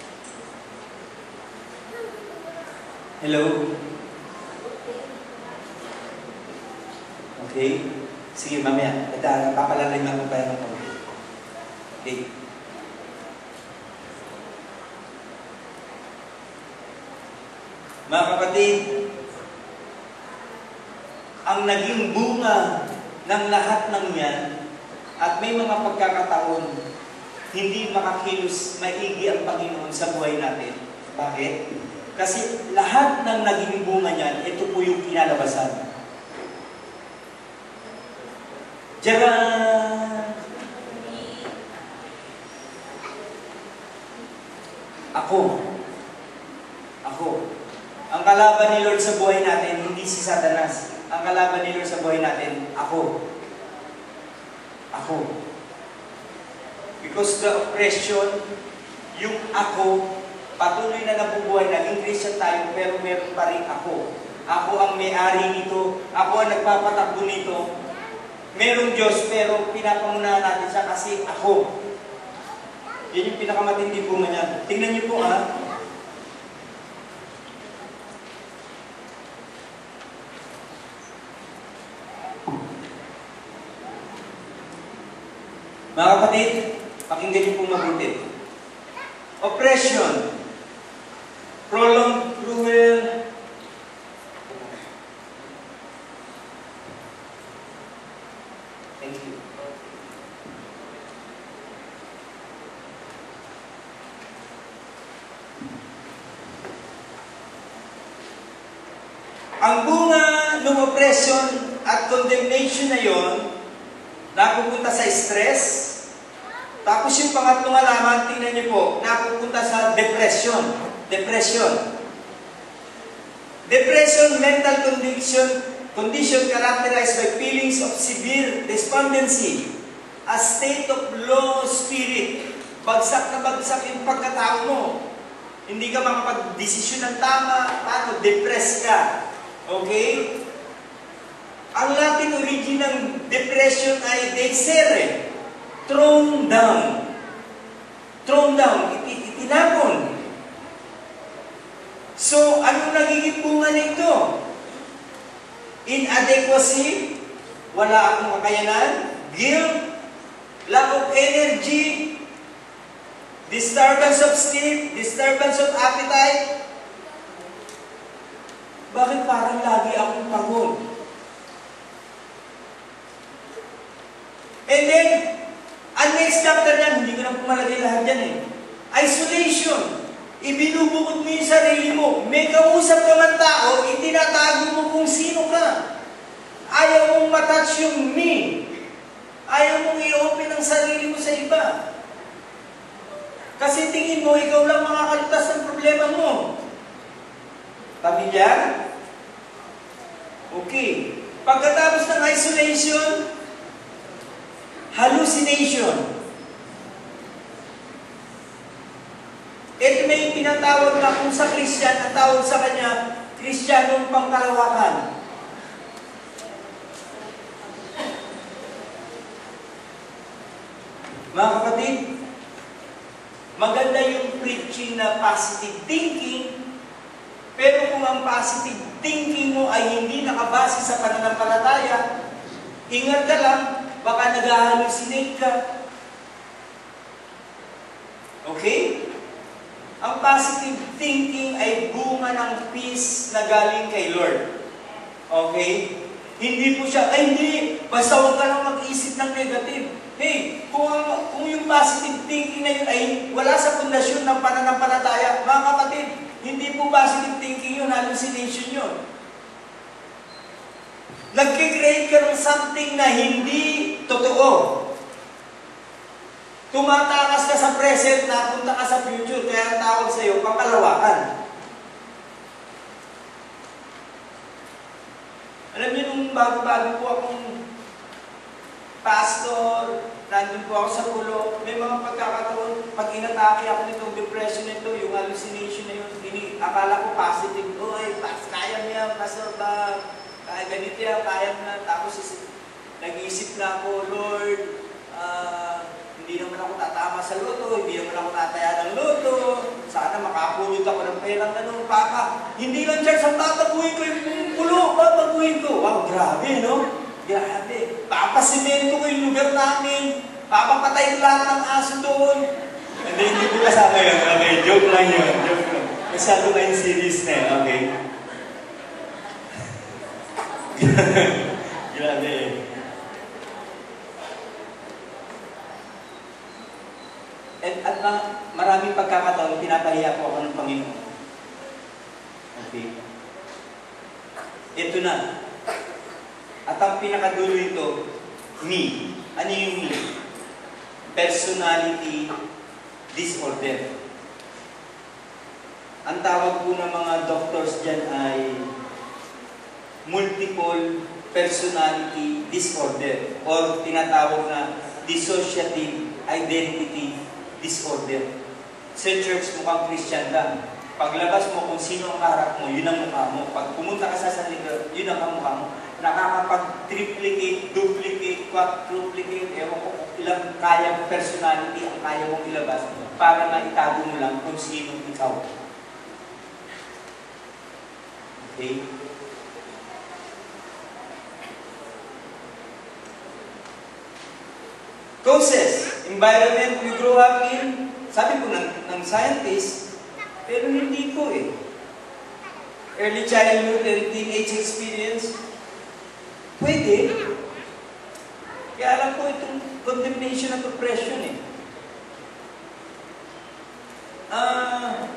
Hello? Okay? Sige, mamaya. Ito, papalalim lang mo pa yung mga. Okay. Mga kapatid, ang naging bunga ng lahat ng yan, at may mga pagkakataon, hindi makakilos maigi ang Panginoon sa buhay natin. Bakit? Kasi lahat ng naging bunga niyan, ito po yung kinalabasan. Diyan! Ako. Ako. Ang kalaban ni Lord sa buhay natin, hindi si Satanas. Ang kalaban ni Lord sa buhay natin, ako. Ako. Because the oppression, yung ako, patuloy na nabubuhay, naging Christian tayo, pero meron pa rin ako. Ako ang may-ari nito, ako ang nagpapatakbo nito. Merong Diyos, pero pinapangunahan natin siya kasi ako. Yan yung pinakamatindi bunga niya. Tingnan niyo po, ha? Mga kapatid, pakinggan niyo pong mabuti. Oppression, prolonged, cruel, thank you. Ang bunga ng oppression at condemnation na yon, napupunta sa stress. Tapos yung pangatlong halaman, tingnan niyo po, napupunta sa depression. Depression. Depression, mental condition, condition characterized by feelings of severe despondency, a state of low spirit. Bagsak na bagsak yung pagkatao mo. Hindi ka makapag-desisyon ng tama, paano? Depressed ka. Okay? Ang Latin origin ng depression ay desere. Thrown down. Thrown down. It, itinapon. So, anong nagiging bunga nito? Inadequacy, wala akong kakayanan, guilt, lack of energy, disturbance of sleep, disturbance of appetite. Bakit parang lagi akong pagod? And then, ang next chapter niyan, hindi ko na pumalagay lahat yan eh. Isolation. Ibinubukod mo yung sarili mo. May kausap ka man tao, itinatago mo kung sino ka. Ayaw mong matouch yung me. Ayaw mong i-open ang sarili mo sa iba. Kasi tingin mo, ikaw lang makakalutas ng problema mo. Pamilya? Okay. Pagkatapos ng isolation, hallucination. Ito may pinatawag na kung sa Christian, ang tawag sa kanya, Kristiyanong pangkalawakan. Mga kapatid, maganda yung preaching na positive thinking, pero kung ang positive thinking mo ay hindi nakabase sa pananampalataya, ingat ka lang, baka nag-hallucinate ka. Okay? Ang positive thinking ay bunga ng peace na galing kay Lord. Okay? Hindi po siya, ay hindi, basta huwag ka lang mag-isip ng negative. Hey, kung, kung yung positive thinking na yun ay wala sa pundasyon ng pananampalataya, mga kapatid, hindi po positive thinking yun, hallucination yun. Nag-create ka ng something na hindi totoo. To Tumatakas ka sa present, napunta ka sa future, kaya ang tawag sa'yo, pangkalawakan. Alam niyo, nung bago-bago po akong pastor, nandun po ako sa pulo, may mga pagkakataon, pag inatake ako nitong depression nito, yung hallucination na yun, ini, akala ko positive, oy, pas, kaya mo yan, pastor ba, kaya ganito yan, kaya mo na, tapos nag-iisip na ako, Lord, ah, uh, hindi naman ako tatama sa loto, hindi naman ako tataya ng loto, sana makapulot ako ng perang ganun, Papa. Hindi lang church ang tataguhin ko yung pulo, tataguhin ko. Wow, grabe, no? Grabe. Papasimento ko yung lugar namin, papapatay ko lahat ng aso doon. Hindi, hindi ko kasama yun. Okay, joke lang yun. Joke lang. Masyado kayong serious na yun. Okay. Grabe eh. At, at uh, maraming pagkakataon, pinapahiya po ako ng Panginoon. Okay. Ito na. At ang pinakadulo ito, me. Ano yung me? Personality disorder. Ang tawag po ng mga doctors dyan ay multiple personality disorder or tinatawag na dissociative identity disorder. Sa church, mukhang Christian lang. Paglabas mo kung sino ang kaharap mo, yun ang mukha mo. Pag pumunta ka sa saliga, yun ang mukha mo. Nakakapag-triplicate, duplicate, quadruplicate, ewan ko ilang kaya mo personality ang kaya mong ilabas para maitago mo lang kung sino ikaw. Okay? Causes, environment we grow up in, sabi ko ng, ng scientist, pero hindi po eh. Early childhood and teenage experience, pwede. Kaya alam ko itong condemnation at oppression eh. Ah,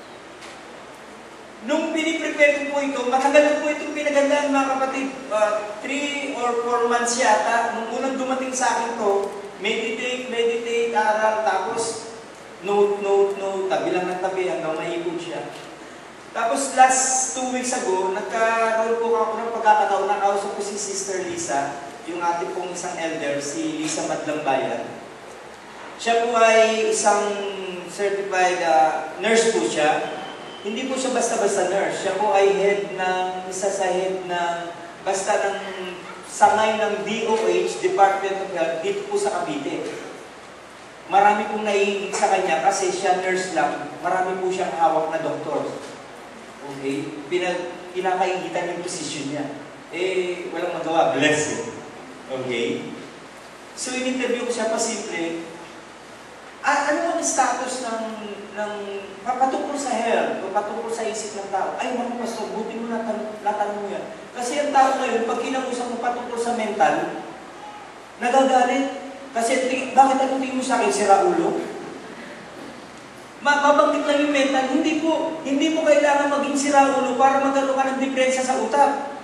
nung piniprepare ko po ito, matagal na po itong pinagandaan mga kapatid. Uh, three or four months yata, nung unang dumating sa akin to, meditate, meditate, aral, tapos note, note, note, tabi lang ng tabi hanggang maipog siya. Tapos last two weeks ago, nagkaroon po ako ng pagkakataon, nakausap ko si Sister Lisa, yung ating pong isang elder, si Lisa Madlambayan. Siya po ay isang certified uh, nurse po siya. Hindi po siya basta-basta nurse. Siya po ay head ng, isa sa head ng, basta ng sangay ng D O H, Department of Health, dito po sa Cavite. Marami pong naiingit sa kanya kasi siya nurse lang. Marami po siyang hawak na doktor. Okay? Pinag, pinakaingitan yung position niya. Eh, walang magawa. Bless it. Okay? So, in-interview ko siya pa simple. Ah, ano ang status ng, ng patungkol sa health, o patungkol sa isip ng tao? Ay, mga pastor, buti mo natanong, natanong yan. Kasi ang tao ngayon, pag kinausap mo patungkol sa mental, nagagalit. Kasi, bakit ano tingin mo sa akin, sira ulo? Mabanggit lang yung mental, hindi po, hindi mo kailangan maging sira ulo para magkaroon ka ng diferensya sa utak.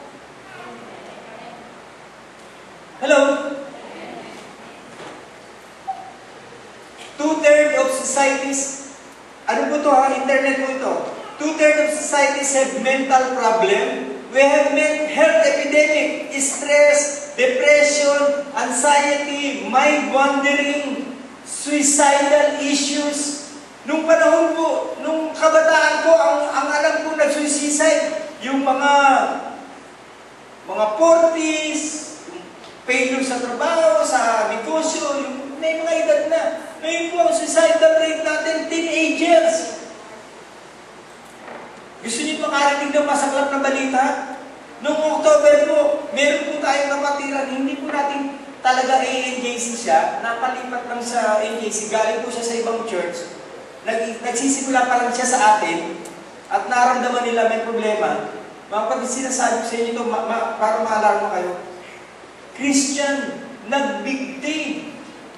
Hello? Two-thirds of societies, ano po ito ha? Internet po ito. Two-thirds of societies have mental problem. We have health epidemic, stress, depression, anxiety, mind wandering, suicidal issues. Nung panahon po, nung kabataan ko, ang, ang alam ko nag-suicide, yung mga mga forties, failure sa trabaho, sa negosyo, yung may mga edad na. Ngayon po, ang suicidal rate natin, teenagers. Gusto niyo makarinig ng masaklap na balita? Noong October po, meron po tayong napatiran, hindi po natin talaga A N J C siya, napalipat lang sa A N J C, galing po siya sa ibang church, Nag, nagsisimula pa lang siya sa atin, at naramdaman nila may problema. Mga pag sinasabi ko sa inyo ito, ma ma para ma-alarma kayo, Christian, nagbigti.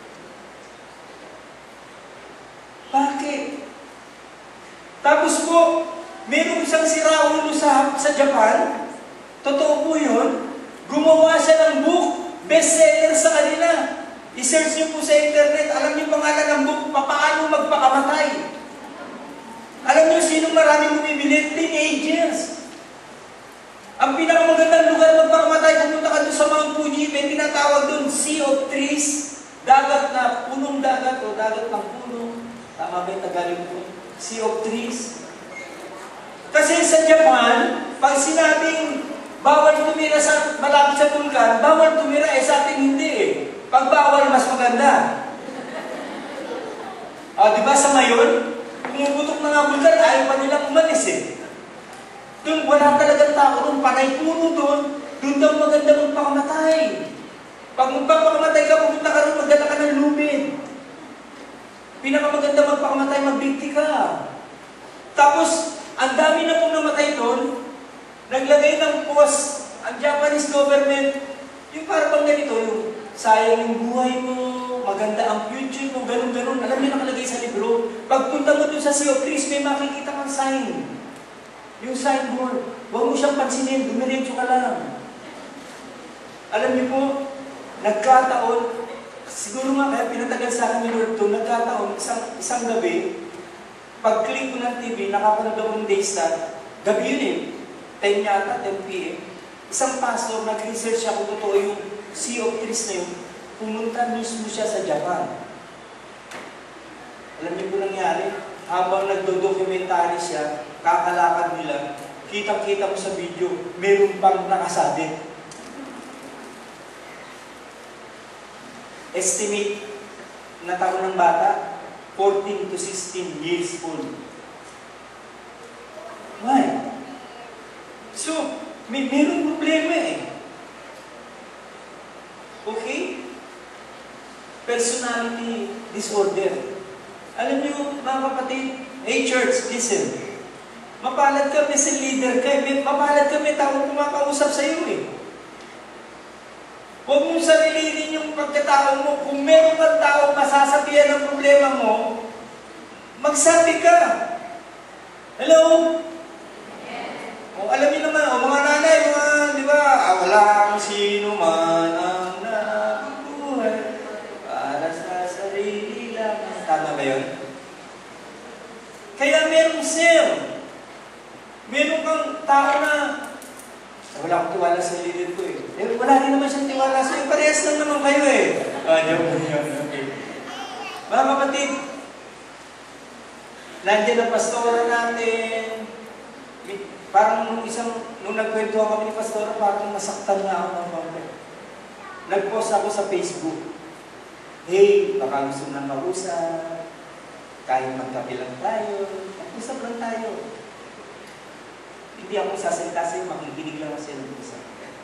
Bakit? Tapos po, mayroong isang siraulo sa, sa Japan, totoo po yun, gumawa siya ng book, bestseller sa kanila. I-search niyo po sa internet, alam niyo pangalan ng book, paano magpakamatay. Alam niyo sino maraming bumibili? Teenagers. Ang pinakamagandang lugar magpakamatay, pumunta ka doon sa Mount Fuji, may tinatawag doon, Sea of Trees, dagat na punong dagat o dagat ng puno. Tama ba yung Tagalog po? Sea of Trees. Kasi sa Japan, pag sinabing bawal tumira sa malapit sa bulkan, bawal tumira, eh sa atin hindi eh. Pag bawal, mas maganda. Ah, di ba sa ngayon, pumuputok na nga bulkan, ayaw pa nilang umalis eh. Doon, wala talagang tao doon, panay puno doon, doon daw maganda magpakamatay. Pag magpapakamatay ka, pumunta ka rin, magdala ka ng lubid. Pinakamaganda magpakamatay, magbigti ka. Tapos, ang dami na pong namatay doon, naglagay ng post, ang Japanese government, yung parang ganito, yung sayang yung buhay mo, maganda ang future mo, ganun-ganun. Alam niyo nakalagay sa libro. Pagpunta mo doon sa Sea of Trees, may makikita kang sign. Yung signboard. Huwag mo siyang pansinin, dumiretso ka lang. Alam niyo po, nagkataon, siguro nga kaya pinatagal sa akin yung Lord doon, nagkataon, isang, isang gabi, pag-click ko ng T V, nakapanood ako ng Daystar, gabi yun eh, ten yata, ten p m Isang pastor, nag-research siya kung totoo yung Sea of Trees na yun, pumunta mismo siya sa Japan. Alam niyo po nangyari? Habang nagdo-documentary siya, kakalakad nila, kitang-kita mo sa video, meron pang nakasabit. Estimate na taon ng bata, fourteen to sixteen years old. Why? So, may merong problema eh. Okay? Personality disorder. Alam niyo, mga kapatid, hey church, listen. Mapalad ka, may leader ka, may mapalad ka, may taong kumakausap sa iyo eh. Huwag mong sarilinin yung pagkatao mo. Kung meron kang tao masasabihan ng problema mo, magsabi ka. Hello? O, alam niyo naman, o mga nanay, mga, di ba, ah, walang sino man ang nabubuhay para sa sarili lang. Tama ba yun? Kaya merong sale. Meron kang tao na wala akong tiwala sa leader ko eh. Eh, wala rin naman siyang tiwala sa iyo. Parehas lang naman kayo eh. Ah, joke mo yun. Okay. Mga kapatid, nandiyan ang pastora natin. Parang nung isang, nung nagkwentuhan kami ni pastora, parang nasaktan na ako ng mga. Nag-post ako sa Facebook. Hey, baka gusto nang mag-usap. Kaya magkape lang tayo. Mag-usap lang tayo. Hindi ako sasalita sa'yo, makikinig lang ako sa'yo mag-usap.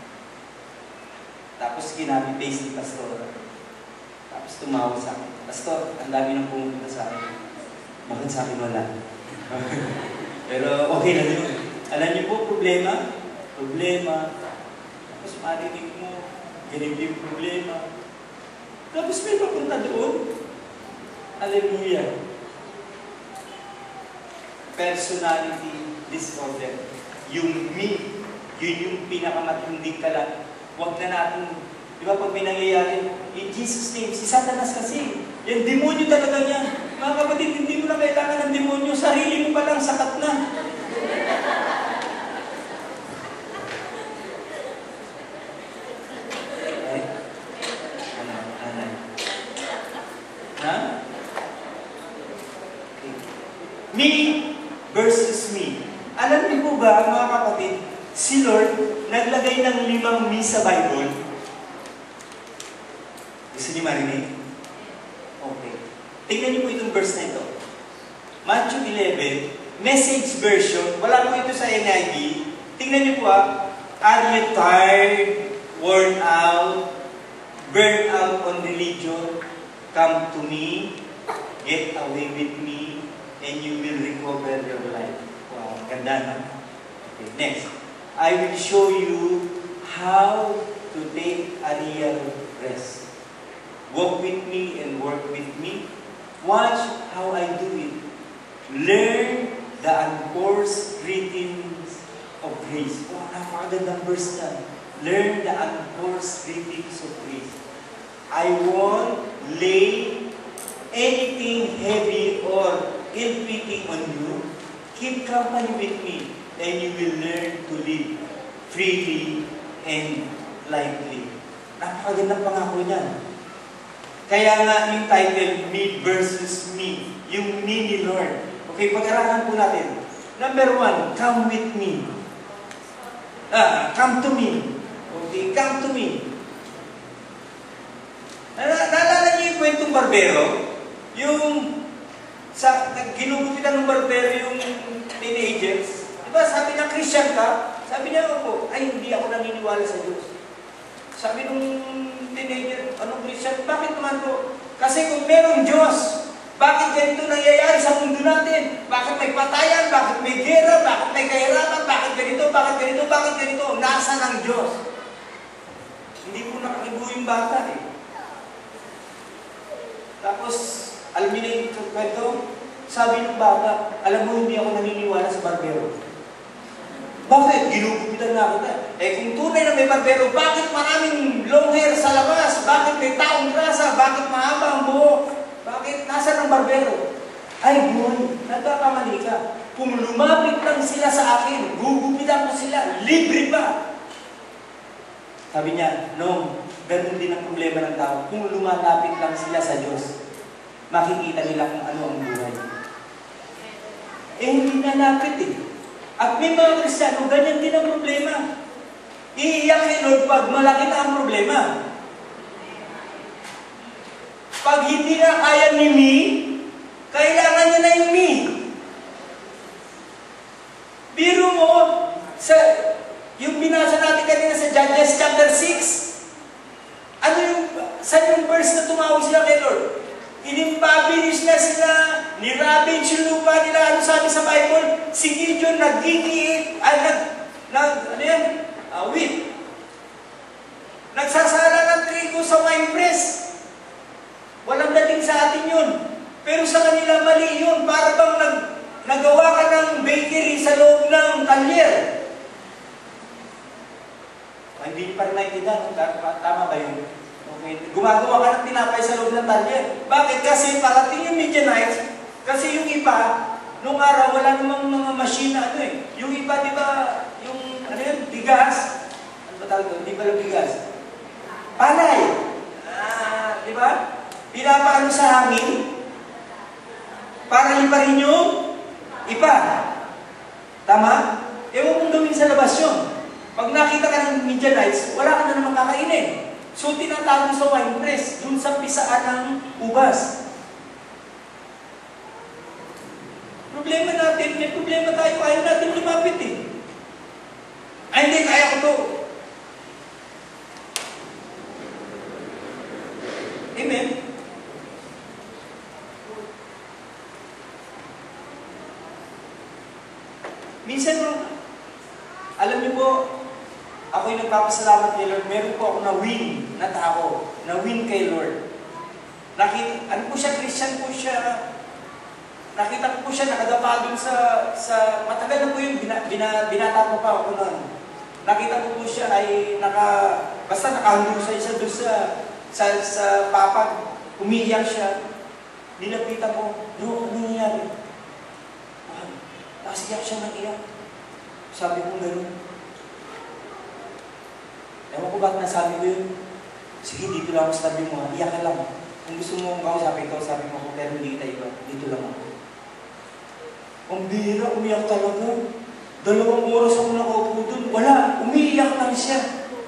Tapos kinami-paste ni pastor. Tapos tumawag sa akin. Pastor, ang dami nang pumunta sa akin. Bakit sa akin wala? Pero okay lang yun. Alam niyo po, problema? Problema. Tapos marinig mo, ganito yung problema. Tapos may papunta doon. Hallelujah. Personality disorder. Yung me, yun yung pinakamatinding kalat. Huwag na natin, di ba pag may nangyayari, in Jesus' name, si Satanas kasi, yan demonyo talaga niya. Mga kapatid, hindi mo na kailangan ng demonyo, sarili mo pa lang, sakat na. Ay, ano, ano, ha? Okay. Me versus me. Alam niyo po ba, mga kapatid, si Lord naglagay ng limang me sa Bible? Gusto niyo marinig? Okay. Tingnan niyo po itong verse na ito. Matthew eleven, message version. Wala po ito sa N I V. Tingnan niyo po ah. Are you tired, worn out, burned out on religion? Come to me, get away with me, and you will recover your life. Wow, ganda na. Okay, next. I will show you how to take a real rest. Walk with me and work with me. Watch how I do it. Learn the unforced greetings of grace. Wow, napakagandang verse na. Learn the unforced greetings of grace. I won't lay anything heavy or ill-fitting on you. Keep company with me, and you will learn to live freely and lightly. Napakagandang pangako niyan. Kaya nga yung title, Me versus Me. Yung me ni Lord. Okay, pag-aralan po natin. Number one, come with me. Ah, come to me. Okay, come to me. Naalala niyo yung kwentong barbero? Yung sa ginugupitan ng barbero yung teenagers. Diba sabi niya, Christian ka? Sabi niya, opo, ay hindi ako naniniwala sa Diyos. Sabi nung teenager, anong Christian? Bakit naman po? Kasi kung merong Diyos, bakit ganito nangyayari sa mundo natin? Bakit may patayan? Bakit may gera? Bakit may kahirapan? Bakit ganito? Bakit ganito? Bakit ganito? Nasaan ang Diyos? Hindi po nakakibo yung bata eh. Tapos, alam niyo na yung kwento? Sabi ng bata, alam mo hindi ako naniniwala sa barbero. Bakit? Ginugupitan na kita. Eh kung tunay na may barbero, bakit maraming long hair sa labas? Bakit may taong grasa? Bakit mahaba ang buhok? Bakit? Nasaan ang barbero? Ay, boy, nagkakamali ka. Kung lumapit lang sila sa akin, gugupitan ko sila, libre pa. Sabi niya, no, ganun din ang problema ng tao. Kung lumalapit lang sila sa Diyos, makikita nila kung ano ang buhay. Eh, hindi nalapit eh. At may mga Kristiyano, ganyan din ang problema. Iiyak kay Lord pag malaki na ang problema. Pag hindi na kaya ni me, kailangan niya na yung me. Biro mo, sa, yung binasa natin kanina sa Judges chapter six, ano yung, saan yung verse na tumawag sila kay Lord? Inimpabilis na sila, ni-ravage yung lupa nila. Ano sabi sa Bible? Si Gideon nag-gigiit, ay nag, nag, ano yan? Uh, wheat. Nagsasala ng trigo sa wine press. Walang dating sa atin yun. Pero sa kanila mali yun. Para bang nag, nagawa ka ng bakery sa loob ng kalyer. Ay, hindi pa rin naintindihan. Tama ba yun? Okay. Gumagawa ka ng tinapay sa loob ng talyer. Bakit? Kasi parating yung Midianites, kasi yung iba, nung araw, wala namang mga machine na ano eh. Yung iba, di ba, yung, ano yun, bigas. Ano ba tawag doon? Di ba yung bigas? Palay. Ah, di ba? Pinapaano sa hangin, para liparin yung iba. Tama? Ewan kong gawin sa labas yun. Pag nakita ka ng Midianites, wala ka na namang kakainin. So, tinatawag sa wine press, dun sa pisaan ng ubas. Problema natin, may problema tayo, ayaw natin lumapit eh. Ay, hindi, kaya ko to. Amen? Minsan, alam niyo po, ako yung nagpapasalamat kay Lord, meron po ako na-win na tao, na-win kay Lord. Nakita, ano po siya, Christian po siya, nakita ko po siya, nakadapa dun sa, sa matagal na po yung bina, bina, binata ko pa ako nun. Nakita ko po siya ay naka, basta nakahandusay siya dun sa, sa, sa papag, umiiyak siya. Nilapitan ko, no, ano nangyari? Ah, nakasiyak siya ng iyak. Sabi ko gano'n. Ewan ko bakit nasabi ko yun. Sige, dito lang ako sa tabi mo. Iyak ka lang. Kung gusto mo akong kausapin ko, sabi mo ko, pero hindi kita iba. Dito lang ako. Ang bihira, umiyak talaga. Dalawang oras ako nakaupo dun. Wala, umiiyak lang siya.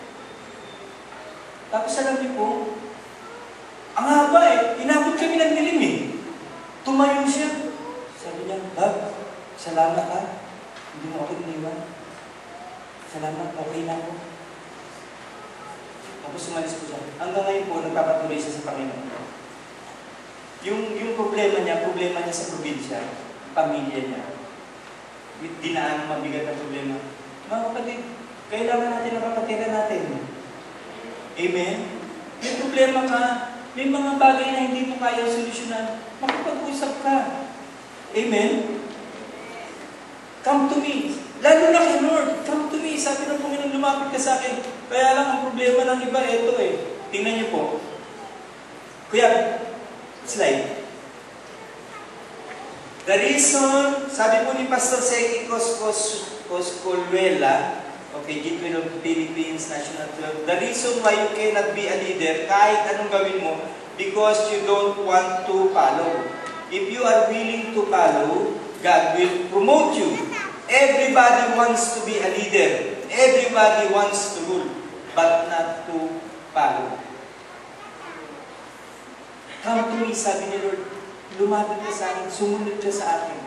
Tapos alam niyo po, ang haba eh. Inabot kami ng dilim eh. Tumayo siya. Sabi niya, Bob, salamat ha. Hindi mo ako iniwan. Salamat, okay na ako. Tapos sumalis ko siya. Hanggang ngayon po, nagpapatuloy siya sa Panginoon. Yung, yung problema niya, problema niya sa probinsya, pamilya niya. Dinaan ng mabigat na problema. Mga kapatid, kailangan natin ang kapatiran natin. Amen? May problema ka, may mga bagay na hindi mo kaya solusyonan, makipag-usap ka. Amen? Come to me. Lalo na kay Lord, come to me. Sabi ng Panginoon, lumapit ka sa akin. Kaya lang ang problema ng iba, eto eh. Tingnan niyo po. Kuya, slide. The reason, sabi po ni Pastor Seki Coscolluela, okay, G twenty of Philippines National Club, the reason why you cannot be a leader, kahit anong gawin mo, because you don't want to follow. If you are willing to follow, God will promote you. Everybody wants to be a leader. Everybody wants to rule, but not to follow. Come to me, sabi ni Lord, lumapit ka sa akin, sumunod ka sa akin.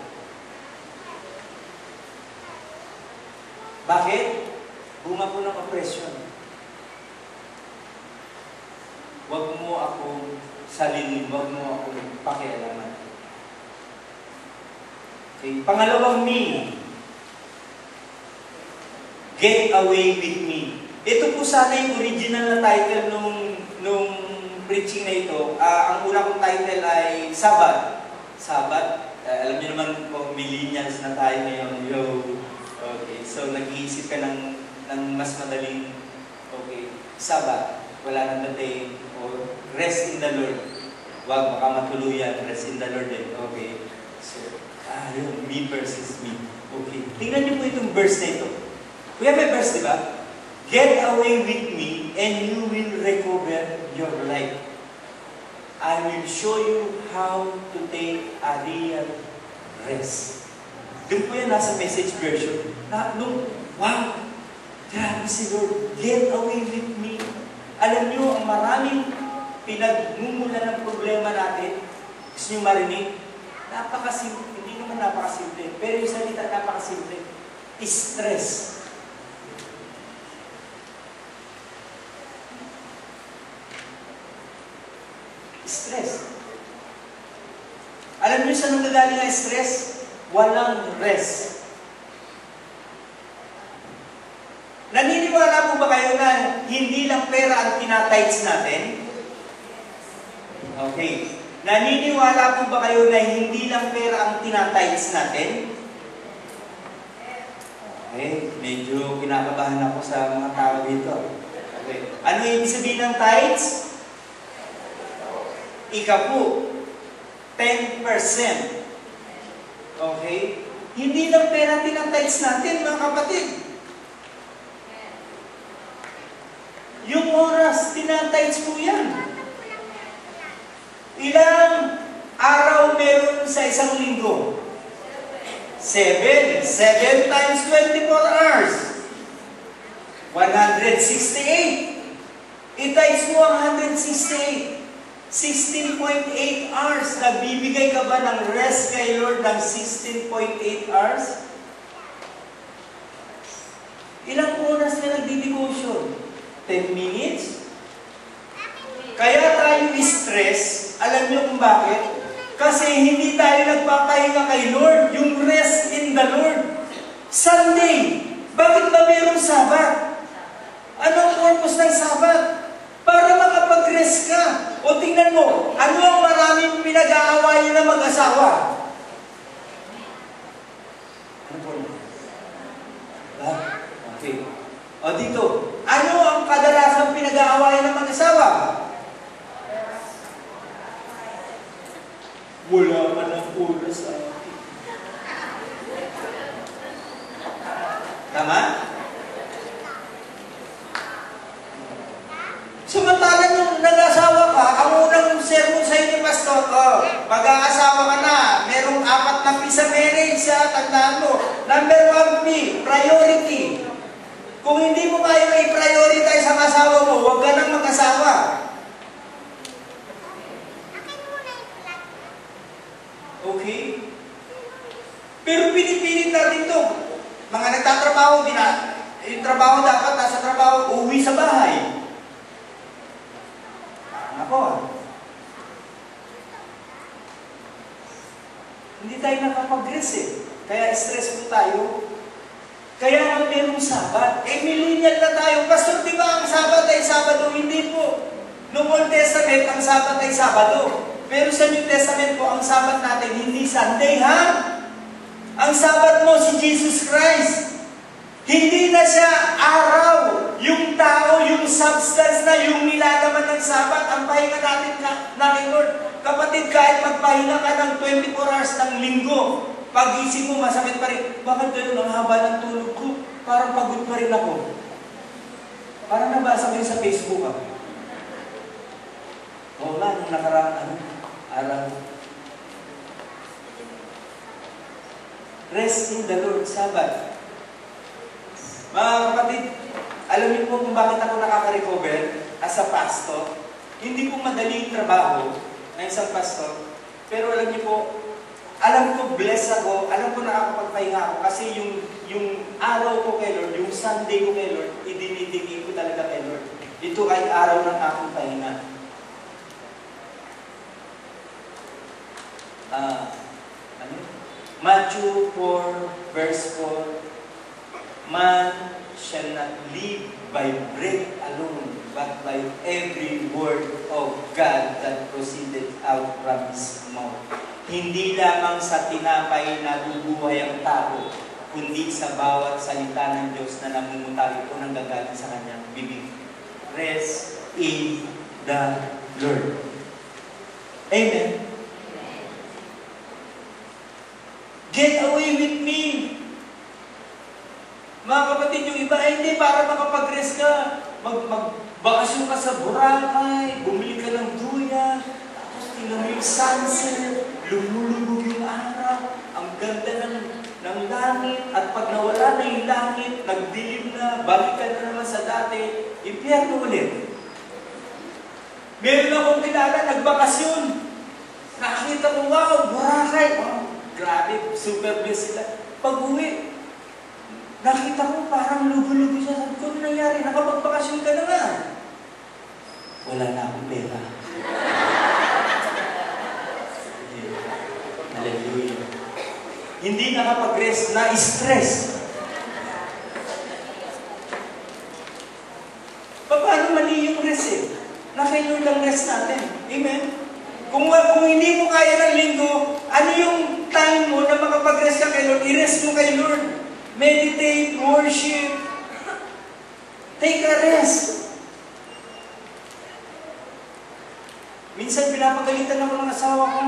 Bakit? Bunga po ng oppression. Huwag mo akong salinin, huwag mo akong pakialaman. Okay. Pangalawang me, get away with me. Ito po sana yung original na title nung, nung preaching na ito. Uh, ang una kong title ay Sabbath. Sabbath. Uh, alam niyo naman po, millennials na tayo ngayon. Yo. Okay. So, nag-iisip ka ng, ng mas madaling, okay, Sabbath. Wala nang dating. Or rest in the Lord. Wag, baka matuluyan. Rest in the Lord eh. Okay. So, ah, yun. Me versus me. Okay. Tingnan niyo po itong verse na ito. Kuya, may verse, di ba? Get away with me and you will recover your life. I will show you how to take a real rest. Doon po yan, nasa message version. Na, no, wow, grabe si Lord, get away with me. Alam niyo, ang maraming pinagmumula ng problema natin, gusto niyo marinig, napakasimple, hindi naman napakasimple, pero yung salita napakasimple, stress. Stress. Alam niyo saan nagagaling ang stress? Walang rest. Naniniwala po ba kayo na hindi lang pera ang tinatights natin? Okay. Naniniwala po ba kayo na hindi lang pera ang tinatights natin? Okay. Medyo kinakabahan ako sa mga tao dito. Okay. Ano ibig sabihin ng tithes? Ika po, ten percent. Okay? Hindi lang pera tinatights natin, mga kapatid. Yung oras, tinatights po yan. Ilang araw meron sa isang linggo? Seven. Seven times twenty-four hours. one hundred sixty-eight. I-tights mo ang one hundred sixty-eight. sixteen point eight hours. Nagbibigay ka ba ng rest kay Lord ng sixteen point eight hours? Ilang oras na nagdi-devotion? ten minutes? Kaya tayo stress. Alam niyo kung bakit? Kasi hindi tayo nagpapahinga kay Lord. Yung rest in the Lord. Sunday. Bakit ba mayroong Sabat? Anong purpose ng Sabat? Para makapag-rest ka. O tingnan mo, ano ang maraming pinag-aawayan na mag-asawa? Ano po? Ah, okay. O dito, ano ang kadalasang pinag-aawayan ng mag-asawa? Wala ka ng oras sa akin. Tama? Samantalang nung nag-asawa ka, ang unang sermon sa'yo ni Pastor, oh, mag-aasawa ka na, merong apat na P sa marriage, ha, tandaan mo. Number one P, priority. Kung hindi mo kaya i-prioritize ang asawa mo, huwag ka nang mag-asawa. Okay? Pero pinipilit natin ito. Mga nagtatrabaho, bina, yung trabaho dapat, nasa trabaho, uwi sa bahay. Ako, hindi tayo nakapag-rest eh. Kaya stress po tayo. Kaya nga merong Sabat. Eh, millennial na tayo. Pastor, di ba ang Sabat ay Sabado? Hindi po. Noong Old Testament, ang Sabat ay Sabado. Pero sa New Testament po, ang Sabat natin hindi Sunday, ha? Ang Sabat mo si Jesus Christ. Hindi na siya araw. yung tao, yung substance na yung nilalaman ng Sabat, ang pahinga natin na, natin, Lord. Kapatid, kahit magpahinga ka ng twenty-four hours ng linggo, pag-isip mo, masakit pa rin. Bakit gano'n? Ang haba ng tulog ko. Parang pagod pa rin ako. Parang nabasa ko yun sa Facebook, ah. Oo nga, nung nakaraan, ano, araw. Rest in the Lord, Sabbath. Mga kapatid, alam niyo po kung bakit ako nakaka-recover as a pastor? Hindi po madali yung trabaho na isang pastor. Pero alam niyo po, alam ko bless ako, alam ko nakakapagpahinga ako kasi yung, yung araw ko kay Lord, yung Sunday ko kay Lord, idinidikit ko talaga kay Lord. Ito ay araw ng aking pahinga. Ah, ano? Matthew four, verse four, man shall not live by bread alone, but by every word of God that proceeded out from His mouth. Hindi lamang sa tinapay nabubuhay ang tao, kundi sa bawat salita ng Diyos na namumutawi po ng gagaling sa kanyang bibig. Rest in the Lord. Amen. Get away with me. Mga kapatid, yung iba, ay hindi, para makapag-rest ka. Mag, magbakasyon ka sa Boracay, bumili ka ng duya, tapos tingnan mo yung sunset, lumulubog yung araw, ang ganda ng, ng langit, at pag nawala na yung langit, nagdilim na, balikan na naman sa dati, impyerno ulit. Meron akong kilala, nagbakasyon. Nakakita ko, wow, Boracay, wow. Grabe, super blessed sila. Pag-uwi, nakita ko parang lugo-lugo siya. Sabi ko, ano nangyari? Nakapagpakasyon ka na nga. Wala na akong pera. Hallelujah. Hindi nakapag-rest, na-stress. Paano mali yung rest eh? Nakailord ang rest natin. Amen? Kung, kung hindi mo kaya ng linggo, ano yung time mo na makapag-rest ka kay Lord? I-rest mo kay Lord. Meditate, worship. Take a rest. Minsan pinapagalitan ako ng asawa ko.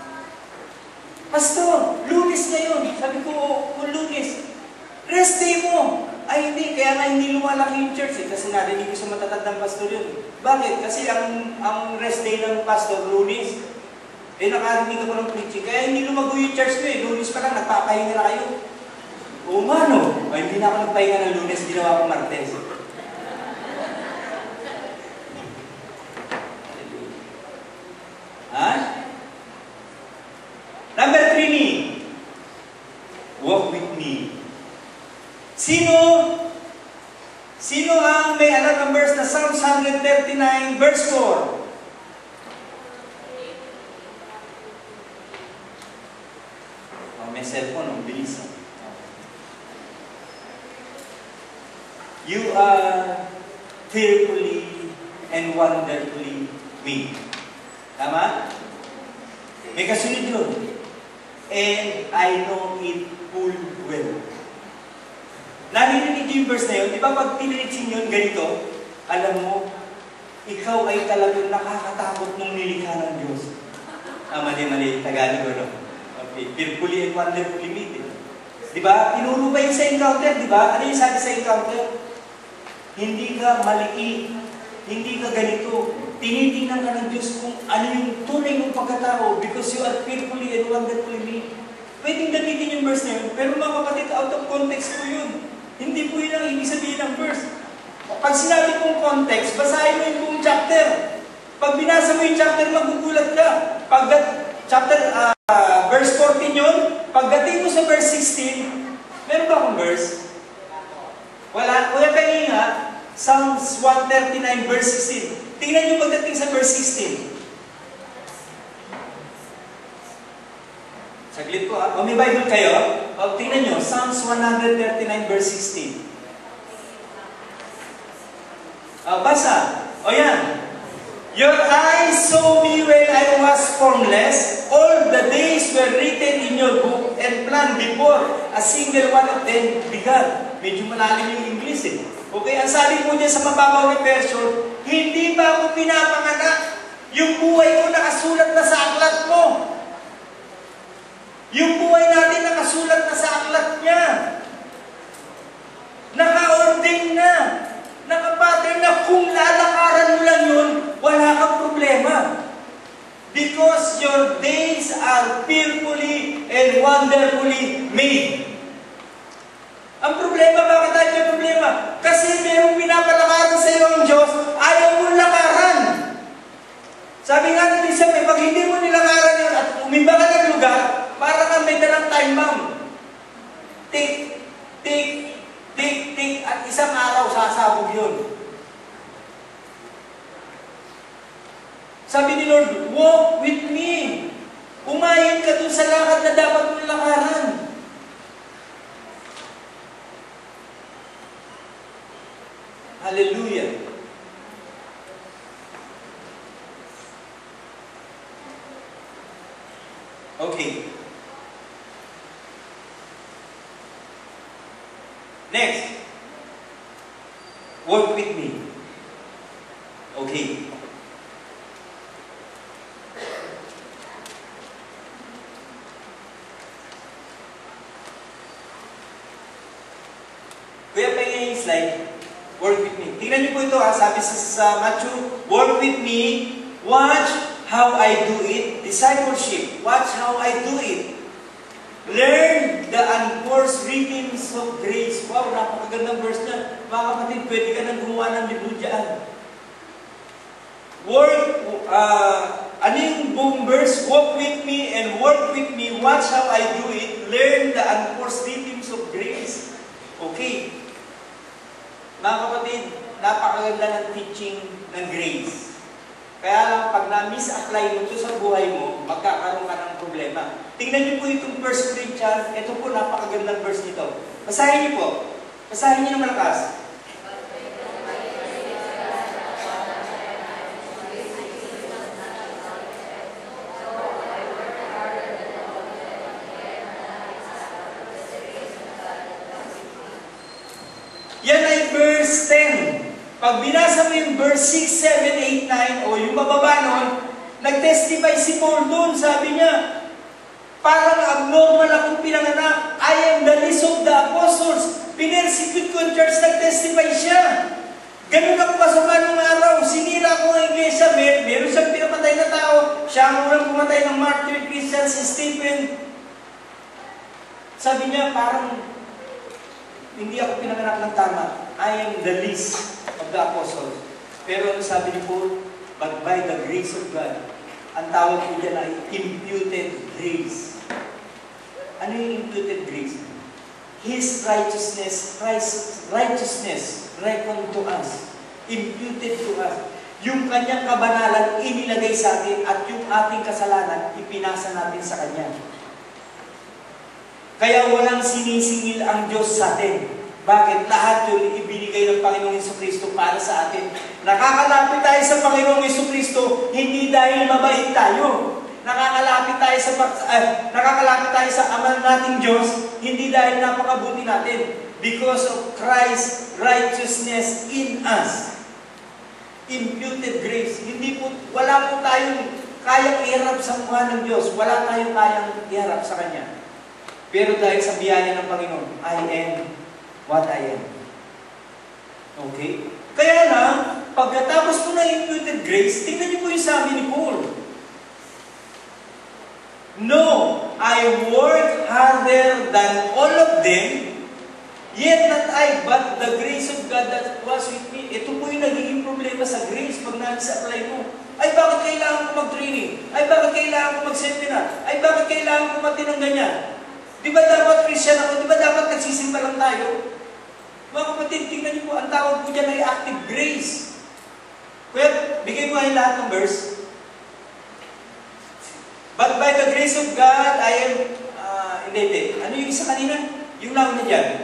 Pastor, Lunes ngayon. Sabi ko, kung Lunes, rest day mo. Ay hindi, kaya nga hindi lumalaki yung church eh. Kasi narinig ko sa matatandang pastor yun. Bakit? Kasi ang, ang rest day ng pastor, Lunes. Eh nakarinig ako ng preaching. Kaya hindi lumago yung church ko eh. Lunes pa lang, nagpapahinga na kayo. O mano, ay hindi na ako nagpahinga ng Lunes, ginawa ko Martes. Ha? Number three ni, walk with me. Sino, sino ang may alam ng verse na Psalms one thirty-nine, verse four? Oh, may cellphone, ang bilis. You are fearfully and wonderfully made. Tama? May kasunod yun. And I know it full well. Narinig yung verse na yun, di ba pag tiniritin yun ganito, alam mo, ikaw ay talagang nakakatakot nung nilikha ng Diyos. Ah, mali-mali, Tagalog, no? Okay, fearfully and wonderfully made. Eh. Di ba? Tinuro ba yun sa encounter, di ba? Ano yung sabi sa encounter? Hindi ka maliit, hindi ka ganito. Tinitingnan ka ng Diyos kung ano yung tunay mong pagkatao because you are fearfully and wonderfully made. Pwedeng gamitin yung verse na yun, pero mga kapatid, out of context po yun. Hindi po yun ang ibig sabihin ng verse. Pag sinabi pong context, basahin mo yung buong chapter. Pag binasa mo yung chapter, magugulat ka. Pag chapter, uh, verse fourteen yun, pagdating mo sa verse sixteen, meron ba akong verse? Wala. Kaya kanina, Psalms one thirty-nine, verse sixteen. Tingnan nyo pagdating sa verse sixteen. Saglit ko ha. O may Bible kayo? O tingnan nyo, Psalms one thirty-nine, verse sixteen. O, basa. O yan. Your eyes saw me when I was formless. All the days were written in your book, and planned before a single one of them began. Medyo malalim yung English eh. Okay, ang sabi po dyan sa mababaw na version, hindi pa ako pinapanganak. Yung buhay ko nakasulat na sa aklat mo. Yung buhay natin nakasulat na sa aklat niya. Naka-ording na. Naka-pattern na kung lalakaran mo lang yun, wala kang problema. Because your days are fearfully and wonderfully made. Ang problema, bakit tayo may problema? Kasi mayroong pinapalakaran sa iyo ang Diyos, ayaw mong lakaran. Sabi nga natin siya, pag hindi mo nilakaran yun at umimba ka ng lugar, para kang may dalang time bomb. Tik, tik, tik, tik, at isang araw sasabog yun. Sabi ni Lord, walk with me. Umayon ka dun sa lakad na dapat mong lakaran. Hallelujah. Okay. Next. Walk with me. Okay. Kuya, pahingin yung slide. Work with me. Tingnan niyo po ito ha. Sabi sa, sa Matthew, work with me, watch how I do it. Discipleship. Watch how I do it. Learn the unforced rhythms of grace. Wow, napakagandang verse na. Mga kapatid, pwede ka nang gumawa ng libro dyan. Work, uh, ano yung buong verse? Walk with me and work with me. Watch how I do it. Learn the unforced rhythms of grace. Okay. Mga kapatid, napakaganda ng teaching ng grace. Kaya lang, pag na-misapply mo ito sa buhay mo, magkakaroon ka ng problema. Tingnan niyo po itong First Corinthians. Ito po, napakagandang verse nito. Basahin niyo po. Basahin niyo ng malakas. Yan ay verse ten. Pag binasa mo yung verse six, seven, eight, nine, o yung mababa nun, nag-testify si Paul doon, sabi niya, parang abnormal akong pinanganak. I am the least of the apostles. Pinersecute ko yung church, nag-testify siya. Ganun ako kasama nung araw. Sinira ko ang iglesia. Mer meron siyang pinapatay na tao. Siya ang unang pumatay ng martyr Christian, si Stephen. Sabi niya, parang hindi ako pinanganak ng tama. I am the least of the apostles. Pero ano sabi ni Paul? But by the grace of God, ang tawag ko dyan ay imputed grace. Ano yung imputed grace? His righteousness, Christ's righteousness, reckoned to us. Imputed to us. Yung kanyang kabanalan inilagay sa atin at yung ating kasalanan ipinasa natin sa kanya. Kaya walang sinisingil ang Diyos sa atin. Bakit? Lahat yun ibinigay ng Panginoong Jesucristo para sa atin. Nakakalapit tayo sa Panginoong Jesucristo hindi dahil mabait tayo. Nakakalapit tayo sa uh, nakakalapit tayo sa Ama nating Diyos hindi dahil napakabuti natin. Because of Christ's righteousness in us. Imputed grace. Hindi po, wala po tayong kayang iharap sa mukha ng Diyos. Wala tayong kayang iharap sa Kanya. Pero dahil sa biyaya ng Panginoon, I am what I am. Okay? Kaya na, pagkatapos po na imputed grace, tingnan niyo po yung sabi ni Paul. No, I work harder than all of them, yet not I, but the grace of God that was with me. Ito po yung nagiging problema sa grace pag na-apply mo. Ay, bakit kailangan ko mag-training? Ay, bakit kailangan ko mag-seminar? Ay, bakit kailangan ko mati ng ganyan? Di ba dapat Christian ako? Di ba dapat nagsisimba lang tayo? Mga kapatid, tingnan niyo po, ang tawag po dyan ay active grace. Kuya, bigay mo ay lahat ng verse. But by the grace of God, I am, uh, hindi, hindi. Ano yung isa kanina? Yung lang na dyan.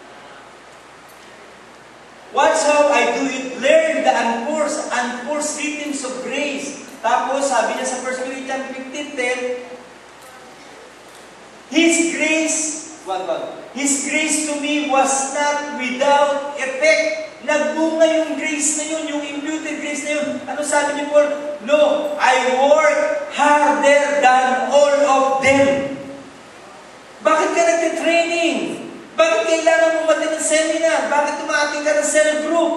Watch how I do it. Learn the unforced, unforced rhythms of grace. Tapos, sabi niya sa First Corinthians fifteen ten, His grace, what, what? His grace to me was not without effect. Nagbunga yung grace na yun, yung imputed grace na yun. Ano sabi ni Paul? No, I work harder than all of them. Bakit ka nagtitraining? Bakit kailangan mo mati ng seminar? Bakit tumaating ka ng cell group?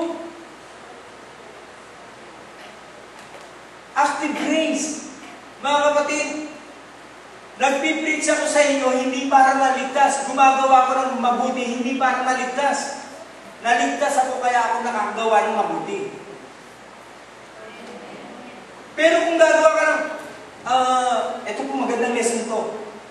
Active grace. Mga kapatid, nagpipreach ako sa inyo, hindi para maligtas. Gumagawa ko ng mabuti, hindi para maligtas. Naligtas ako kaya ako nakagawa ng mabuti. Pero kung gagawa ka ng, uh, ito po magandang lesson to.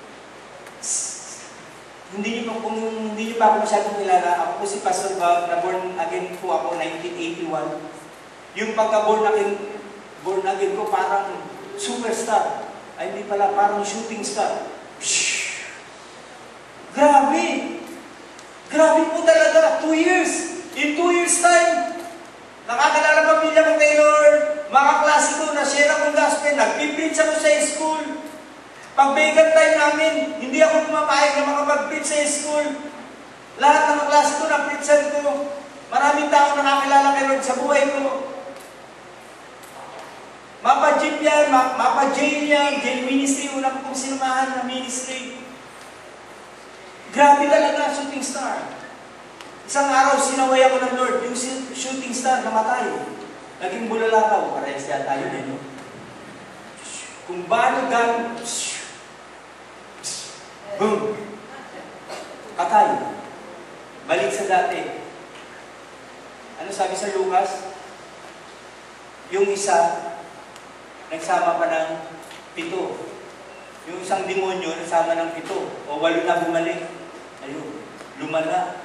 Hindi niyo, kung hindi niyo pa ako masyadong kilala, ako po si Pastor Bob, na born again po ako nineteen eighty-one. Yung pagka-born again, born again ko parang superstar. Ay, hindi pala, parang shooting star. Shhh! Grabe! Grabe po talaga, two years. In two years time, nakakilala pamilya ko kay Lord, mga klase ko, na-share akong gospel, nag-preach ako sa school. Pag-vegan time namin, hindi ako pumapayag na makapag-preach sa school. Lahat ng klase ko, na-preachan ko. Maraming tao nakakilala kay Lord sa buhay ko. Mapa-Jim yan, mapa-Jail yan, Jail Ministry, unang kong sinumahan na ministry. Grabe talaga, shooting star. Isang araw, sinaway ako ng Lord, yung shooting star namatay. Naging bulalakaw, parehas yata yun eh, no? Kung paano gan, boom! Patay. Balik sa dati. Ano sabi sa Lucas? Yung isa, nagsama pa ng pito. Yung isang demonyo, nagsama ng pito. O walo na bumalik. Ayun, lumala.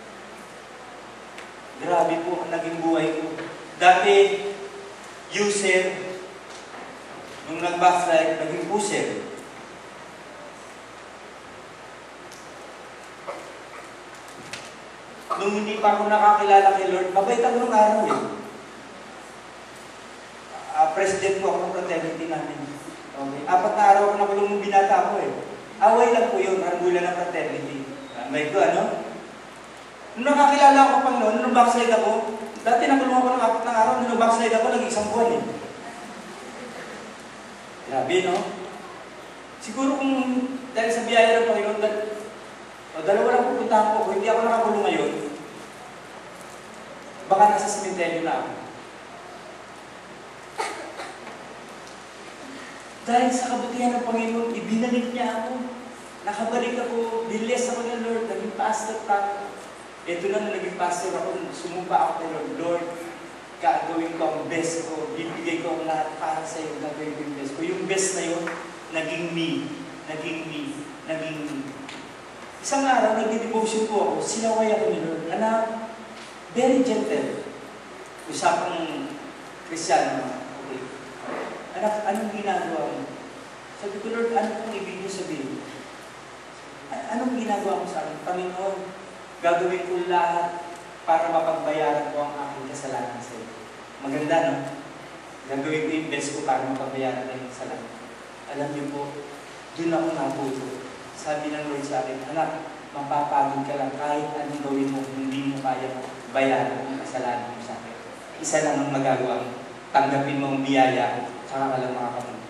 Grabe po ang naging buhay ko. Dati, user, nung nag-backslide, naging pusher. Nung hindi pa ako nakakilala kay Lord, mabait ako nung araw eh. Uh, president po ako ng fraternity namin. Okay. Apat na araw ako nakulong ng binata ko eh. Away lang po yun, ranggula ng fraternity. May ko, ano? Nung nakakilala ako pang noon, nung backslide ako, dati nakulong ako ng apat na araw, nung backslide ako, nag isang buwan eh. Grabe, no? Siguro kung dahil sa biyaya ng Panginoon, dal o dalawa lang pupuntahan ko, kung hindi ako nakakulong ngayon, baka nasa sementeryo na ako. Dahil sa kabutihan ng Panginoon, ibinalik niya ako. Nakabalik ako, bilis ako ng Lord, naging pastor pa ako. Ito na na naging pastor ako, sumumpa ako kay Lord, Lord, gagawin ko ang best ko, bibigay ko ang lahat para sa iyo, gagawin ko yung best ko. Yung best na yun, naging me, naging me, naging me. Isang araw, nagdi-devotion po ako, sinaway ako ni Lord. Anak, very gentle. Usapang Kristyano. Okay. Anak, anong ginagawa mo? Sabi ko, Lord, ano pong ibig niyo sabihin? Anong ginagawa mo sa akin? Panginoon, gagawin ko lahat para mapagbayaran ko ang aking kasalanan sa iyo. Maganda, no? Gagawin ko yung best ko para mapagbayaran ang kasalanan. Alam niyo po, doon ako natuto. Sabi ng Lord sa akin, anak, mapapagod ka lang kahit anong gawin mo, hindi mo kaya bayaran ang kasalanan mo sa akin. Isa lang ang magagawa mo. Tanggapin mo ang biyaya, tsaka ka lang makakapunta.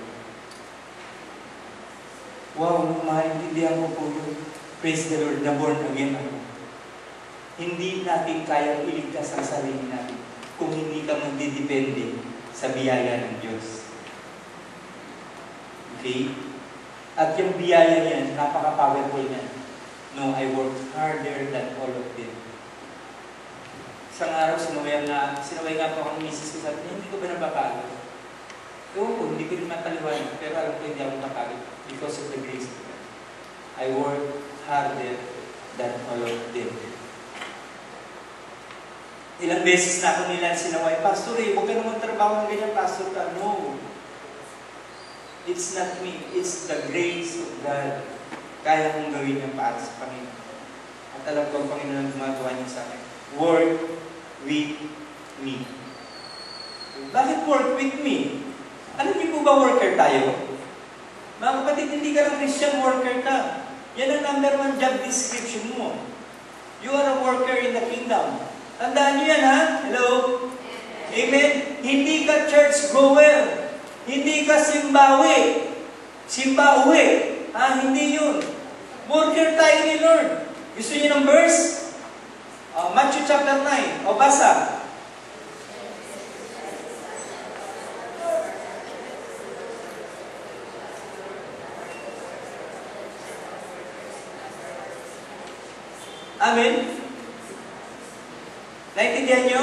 Wow, maintindihan ko po yun. Praise the Lord, na born again ako. Hindi natin kayang iligtas ang sarili natin kung hindi ka magdidepende sa biyaya ng Diyos. Okay? At yung biyaya niyan, napaka-powerful niyan. No, I work harder than all of them. Isang araw, sinaway nga, sinaway nga po ako ng misis ko, sabi niya, hindi ko ba napapagod? Ewan ko, hindi ko rin mataliwan, pero alam ko hindi ako napagod because of the grace of God. I work harder than all of them. Ilang beses na ako nila sinaway, Pastor eh, huwag ka naman trabaho ng ganyan, Pastor ka. No. It's not me. It's the grace of God. Kaya kong gawin niya para sa Panginoon. At alam ko ang Panginoon ang gumagawa niya sa akin. Work with me. Bakit work with me? Alam niyo po ba worker tayo? Mga kapatid, hindi ka lang Christian, worker ka. Yan ang number one job description mo. You are a worker in the kingdom. Tandaan nyo yan, ha? Hello? Amen? Hindi ka church goer. Hindi ka simbawi. Simba-uwi. Ha? Hindi yun. Worker tayo ni Lord. Gusto niyo ng verse? Uh, Matthew chapter nine. O basa. Amen? Naintindihan nyo?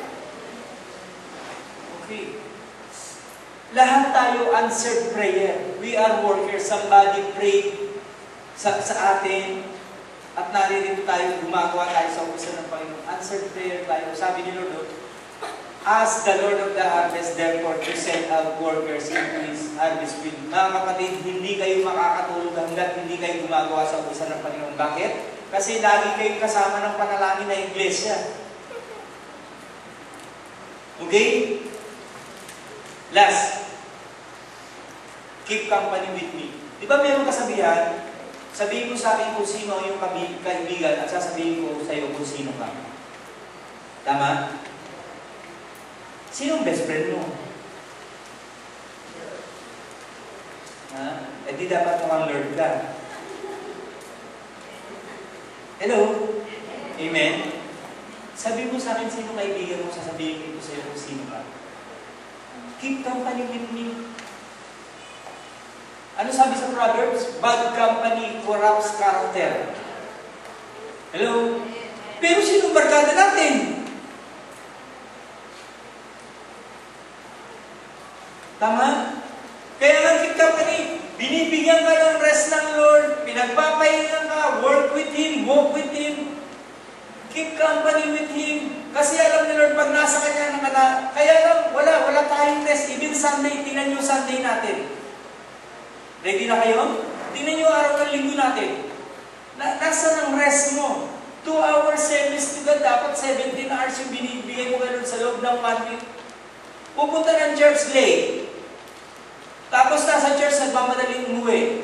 Okay. Lahat tayo answered prayer. We are workers. Somebody prayed sa, sa atin at naririto tayo, gumagawa tayo sa ubusan ng Panginoon. Answered prayer tayo. Sabi ni Lord, ask the Lord of the harvest therefore to send out workers into His harvest field. Mga kapatid, hindi kayo makakatulog hanggat hindi kayo gumagawa sa ubusan ng Panginoon. Bakit? Kasi lagi kayong kasama ng panalangin na iglesia. Okay? Last. Keep company with me. Di ba mayroong kasabihan? Sabihin mo sa akin kung sino yung kaibigan at sasabihin ko sa iyo kung sino ka. Tama? Sino ang best friend mo? Ha? Eh di dapat mukhang Lord ka. Hello? Amen? Sabi mo sa akin sino kaibigan mo, sasabihin ko sa iyo kung sino ka. Keep company with me. Ano sabi sa Proverbs? Bad company corrupts character. Hello? Pero sino barkada natin? Tama? Kaya nga keep company. Binibigyan ka ng rest ng Lord. Pinagpapahinga ka. Work with Him. Walk with Him. Keep company with Him. Kasi alam ni Lord, pag nasa Kanya na kata, kaya lang, wala, wala tayong rest. Even Sunday, tingnan nyo Sunday natin. Ready na kayo? Tingnan nyo araw ng linggo natin. Na, nasa ng rest mo? Two hours service to God, dapat seventeen hours yung binibigay mo kayo sa loob ng one week. Pupunta ng church late. Tapos nasa church, nagmamadaling umuwi.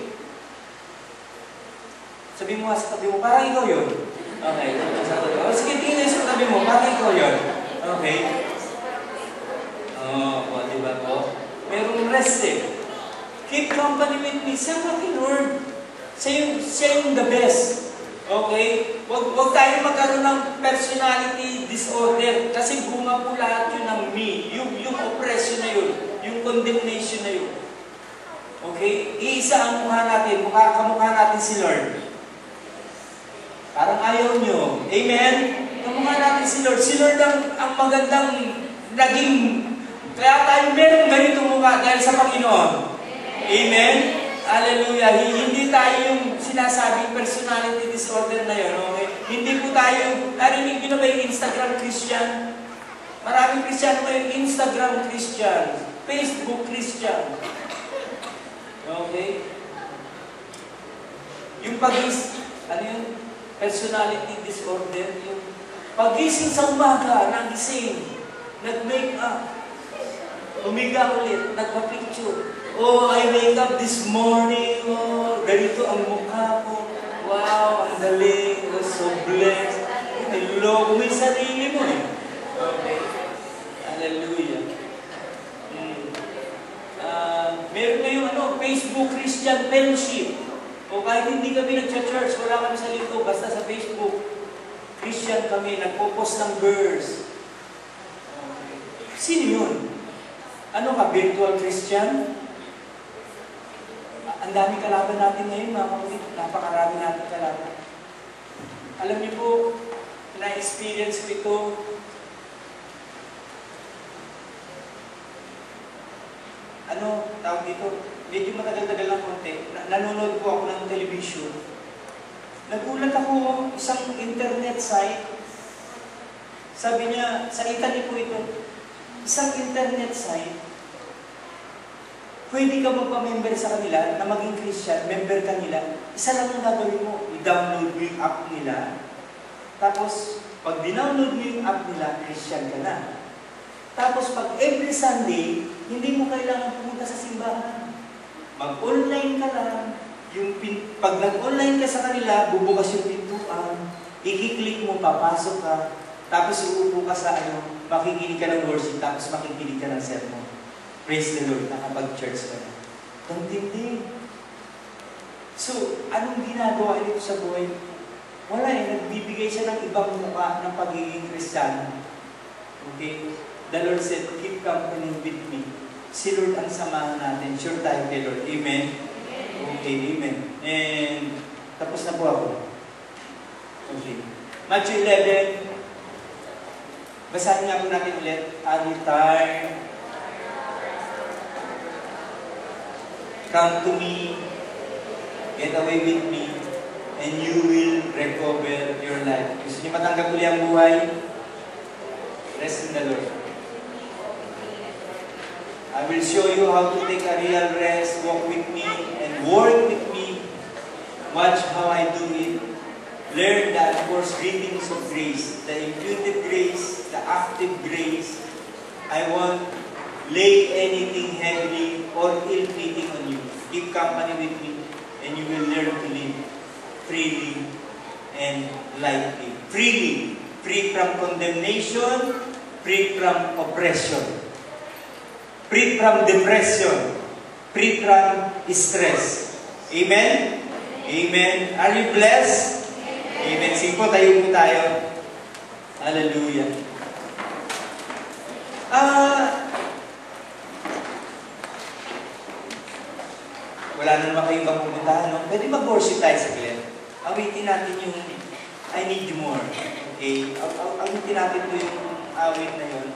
Sabi mo nga sa tabi mo, parang ikaw yun. Okay. O, sige, tingin na sa tabi mo, parang ikaw yun. Okay. Oo, oh, di ba po? Merong rest eh. Keep company with me. Siya kami, Lord. Siya yung, siya yung the best. Okay? Huwag, huwag tayo magkaroon ng personality disorder. Kasi bunga po lahat yun ng me. Yung, yung oppression na yun. Yung condemnation na yun. Okay? Iisa ang mukha natin. Mukha, kamukha natin si Lord. Parang ayaw nyo. Amen? Kamukha natin si Lord. Si Lord ang, ang magandang naging... Kaya tayo meron ganito mukha dahil sa Panginoon. Amen? Hallelujah. Hindi tayo yung sinasabing personality disorder na yun. Okay? Hindi po tayo, narinig nyo na ba yung Instagram Christian? Maraming Christian po yung Instagram Christian. Facebook Christian. Okay? Yung pag-is, ano yun? Personality disorder. Yung pag-ising sa umaga, nagising, nag-make up, umiga ulit, nagpa-picture. Oh, I wake up this morning, oh, ganito ang mukha ko. Wow, ang galing, oh, so blessed. Niloloko mo yung sarili mo eh. Okay. Hallelujah. Hmm. Uh, meron na yung ano, Facebook Christian Fellowship. O kahit hindi kami nag-church, wala kami sa linggo, basta sa Facebook. Christian kami, nagpo-post ng verse. Okay. Sino yun? Ano ka, virtual Christian? Ang dami kalaban natin ngayon, mga kapatid. Napakarami natin kalaban. Alam niyo po, na-experience ko ito. Ano, tawag dito, medyo matagal-tagal ng konti. Nanonood po ako ng television. Nagulat ako, isang internet site. Sabi niya, sa Italy po ito, isang internet site, pwede ka magpa-member sa kanila na maging Christian, member ka nila. Isa lang ang gagawin mo, i-download mo yung app nila. Tapos, pag dinownload mo yung app nila, Christian ka na. Tapos, pag every Sunday, hindi mo kailangan pumunta sa simbahan. Mag-online ka lang, yung pin, pag nag-online ka sa kanila, bubukas yung pintuan, i-click mo, papasok ka, tapos uupo ka sa ano, makikinig ka ng worship, tapos makikinig ka ng sermon. Praise the Lord, nakapag-church ka na. Ang tindi. So, anong ginagawa nito sa buhay? Wala eh, nagbibigay siya ng ibang mukha ng pagiging Kristiyano. Okay? The Lord said, keep company with me. Si Lord ang samahan natin. Sure tayo kay Lord. Amen? Okay, amen. And, tapos na po ako. Okay. Matthew eleven. Basahin nga po natin ulit. Are you tired? Come to me. Get away with me. And you will recover your life. Gusto niyo matanggap ulit ang buhay? Rest in the Lord. I will show you how to take a real rest. Walk with me and work with me. Watch how I do it. Learn the enforced greetings of grace, the imputed grace, the active grace. I won't lay anything heavy or ill-fitting on you. Keep company with me, and you will learn to live freely and lightly. Freely, free from condemnation, free from oppression. Free from depression. Free from stress. Amen? Amen. Are you blessed? Amen. Sige po, tayo po tayo. Hallelujah. Ah, wala na naman kayong kapupuntahan, no? Pwede mag-worship tayo sa Glenn. Awitin natin yung I need you more. Okay? Awitin natin po yung awit na yun.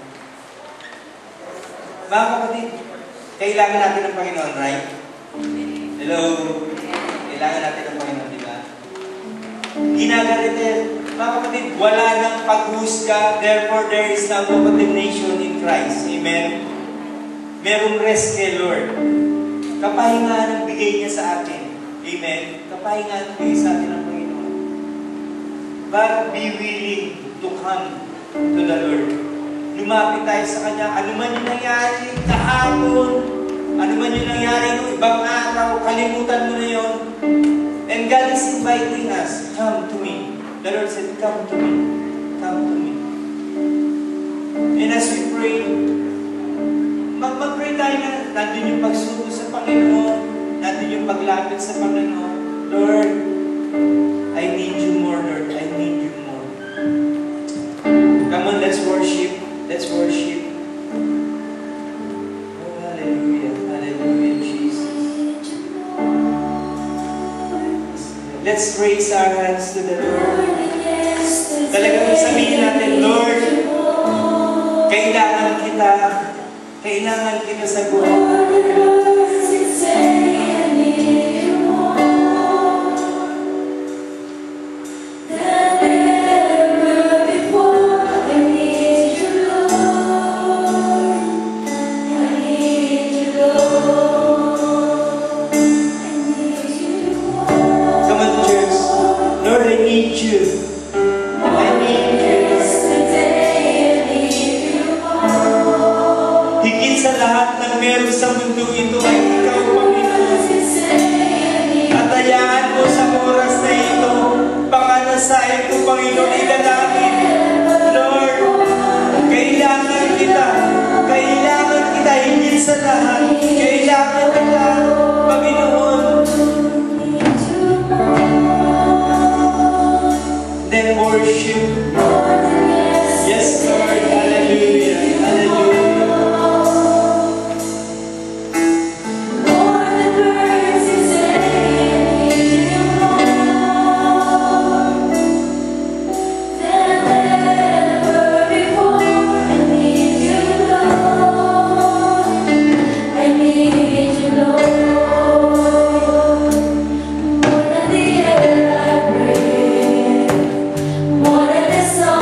Mga kapatid, kailangan natin ng Panginoon, right? Hello? Kailangan natin ng Panginoon, di ba? Ginagalitin. Mga kapatid, wala nang paghusga, therefore there is no condemnation in Christ. Amen? Merong rest kay Lord. Kapahingaan ang bigay niya sa atin. Amen? Kapahingaan ang bigay sa atin ng Panginoon. But be willing to come to the Lord. Lumapit tayo sa Kanya. Ano man yung nangyari kahapon, ano man yung nangyari ng ibang araw, kalimutan mo na yun. And God is inviting us, come to me. The Lord said, come to me. Come to me. And as we pray, mag-pray tayo na nandun yung pagsuko sa Panginoon, nandun yung paglapit sa Panginoon. Lord, I need you more, Lord. I need you more. Come on, let's worship. Let's worship. Oh, hallelujah. Hallelujah, Jesus. Let's raise our hands to the Lord. Talagang sabihin natin, Lord, kailangan kita. Kailangan kita sa buhay. More than the song.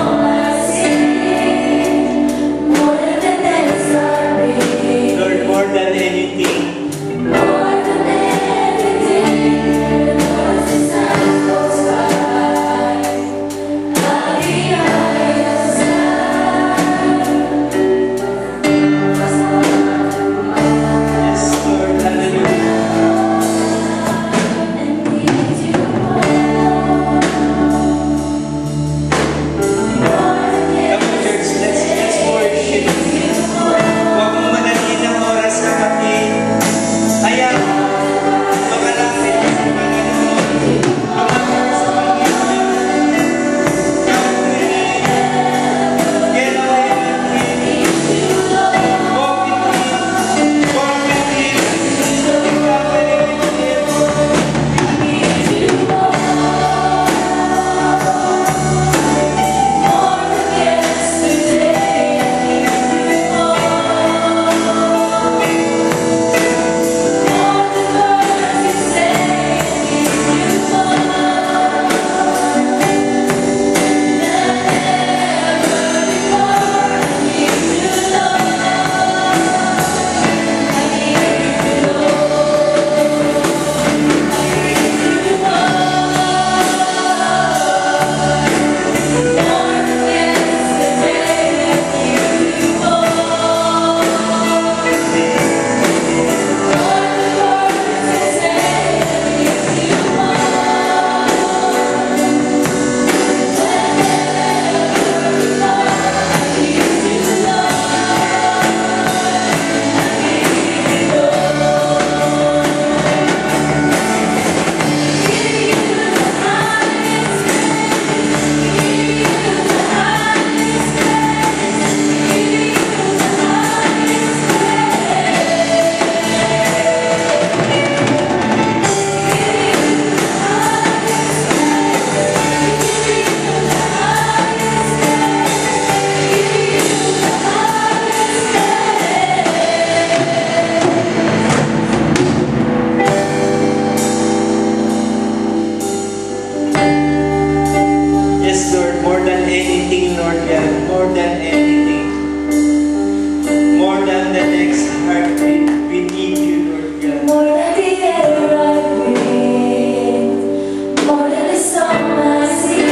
Lord God, more than anything, more than the next heartbeat, we need you, Lord God. More than the air I breathe, more than the song I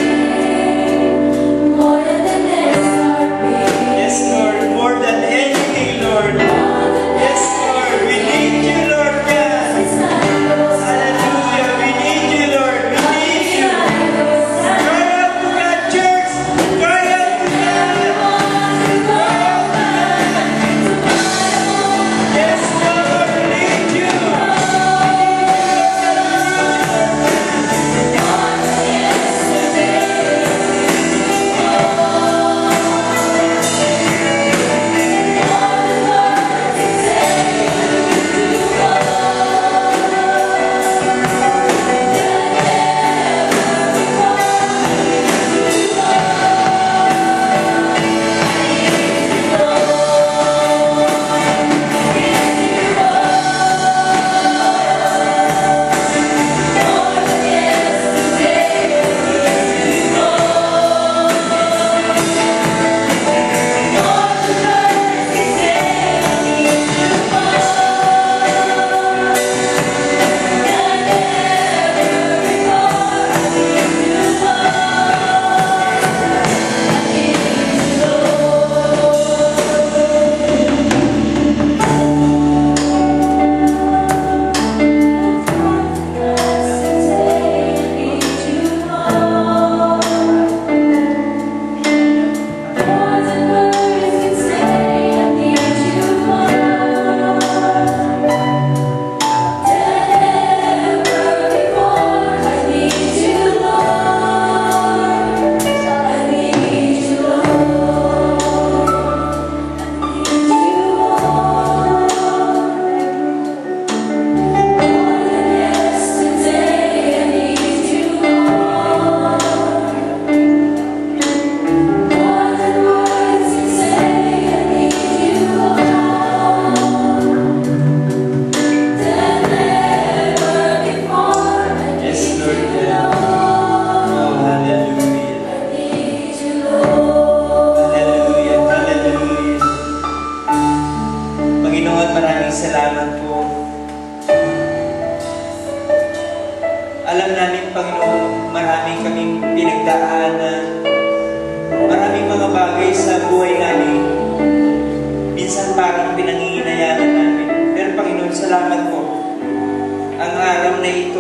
sing, more than the next heartbeat. Yes, Lord, more than anything, Lord. Yes, Lord, we need you, Lord God. Hallelujah, we need you, Lord. We need you. Cry out to God, church. Cry out to God. Cry out to God. Yes, Lord, we need you. Alam namin, Panginoon, maraming kaming pinagdaanan, maraming mga bagay sa buhay namin. Minsan parang pinanginginayanan namin. Pero Panginoon, salamat po. Ang araw na ito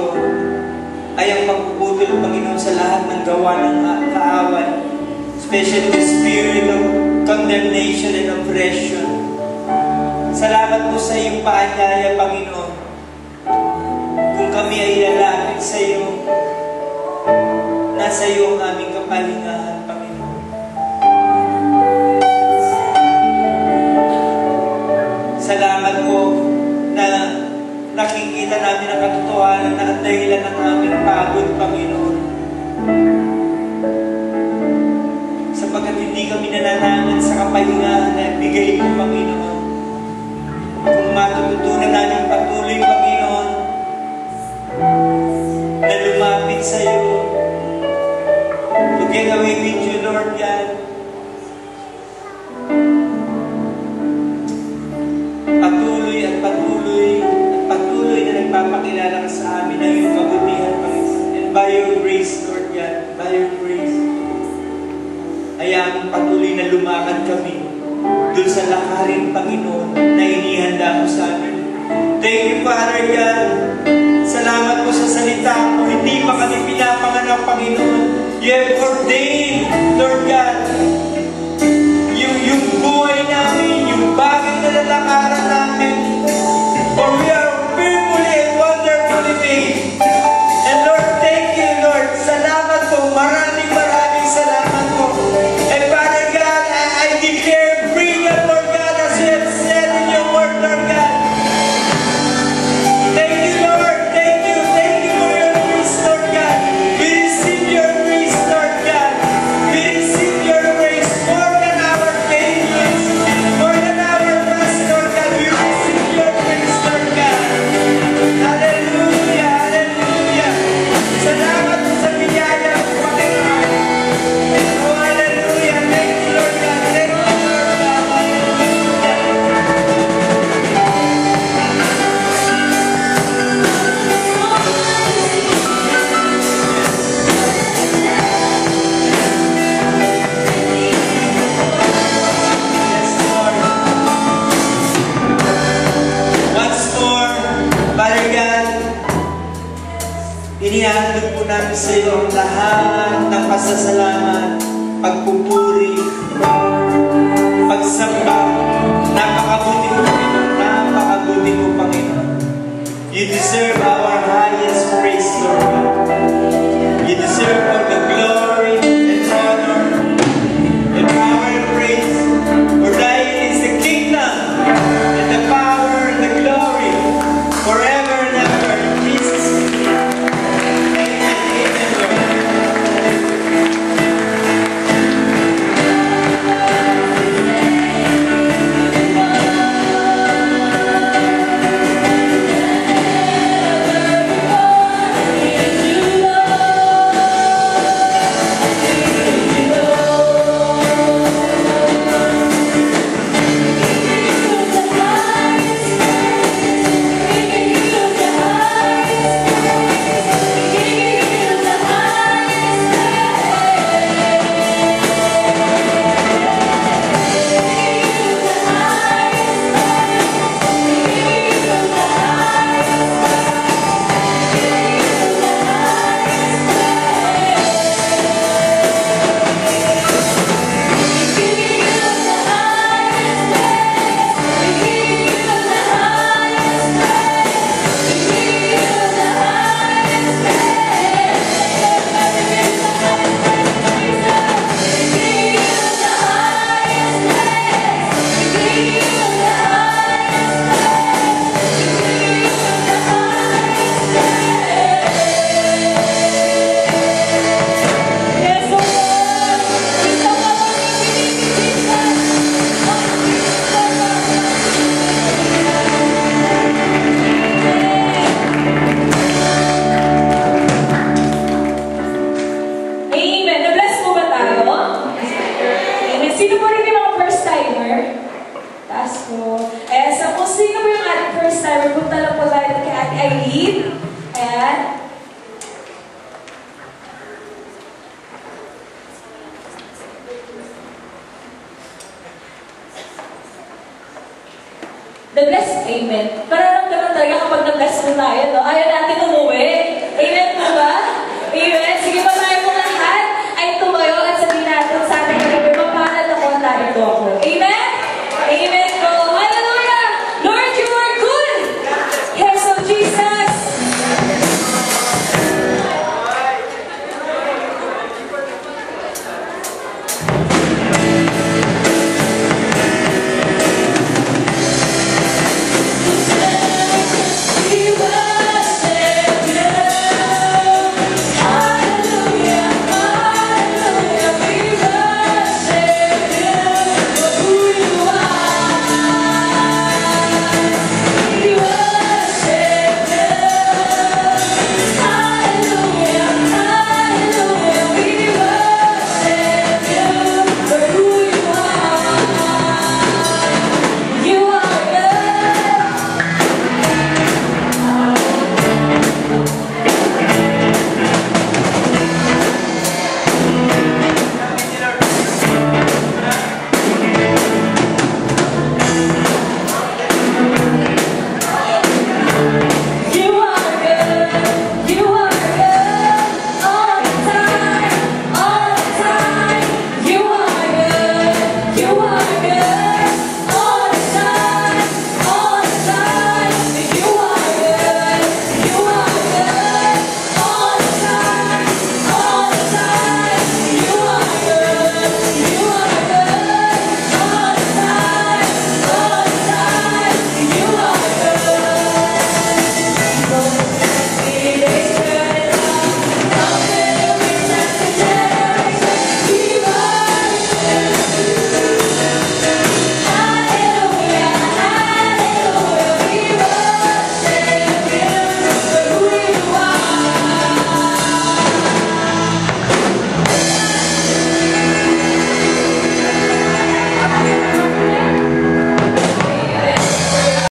ay ang pagpuputol, Panginoon, sa lahat ng gawa ng kaaway, especially the spirit of condemnation and oppression. Salamat po sa iyong paanyaya, Panginoon. Kung kami ay lalapit sa iyo, nasa iyo ang aming kapahingahan, Panginoon. Salamat po na nakikita namin ang katotohanan na ang dahilan ng aming pagod, Panginoon. Sapagkat hindi kami nananangan sa kapahingahan na bigay mo, Panginoon. Kung matututunan namin patuloy, Panginoon, na lumapit sa iyo, to get away with you, Lord God. Patuloy at patuloy at patuloy na nagpapakilala ka sa amin ng iyong kabutihan, Panginoon. And by your grace, Lord God, by your grace, hayaan patuloy na lumakad kami doon sa lakarin, Panginoon, na inihanda mo sa amin. Thank you, Father God. Salamat po sa salita mo. Hindi pa kami pinapanganak, Panginoon. You have ordained, Lord God, yung, yung buhay namin, yung bagay na lalakaran namin. For we are fearfully and wonderfully made. And Lord, thank you, Lord. Salamat po. Maraming maraming salamat po. And Father God, I, I declare freedom, Lord God, as you have said in your word, Lord God. Thank you, Lord. Thank you. Thank you for your grace, Lord God. We receive your grace, Lord God. We receive your sa iyo ang lahat ng pasasalamat, pagpupuri, pagsamba. Napakabuti mo, Panginoon. Napakabuti mo, Panginoon. You deserve our highest praise, Lord. You deserve all the glory and honor and power and praise. For thine is the kingdom and the power and the glory forever and ever. Jesus. Amen. Amen, Lord. The bless, amen. Parang ganun talaga kapag na-bless mo tayo, no? Ayaw natin umuwi.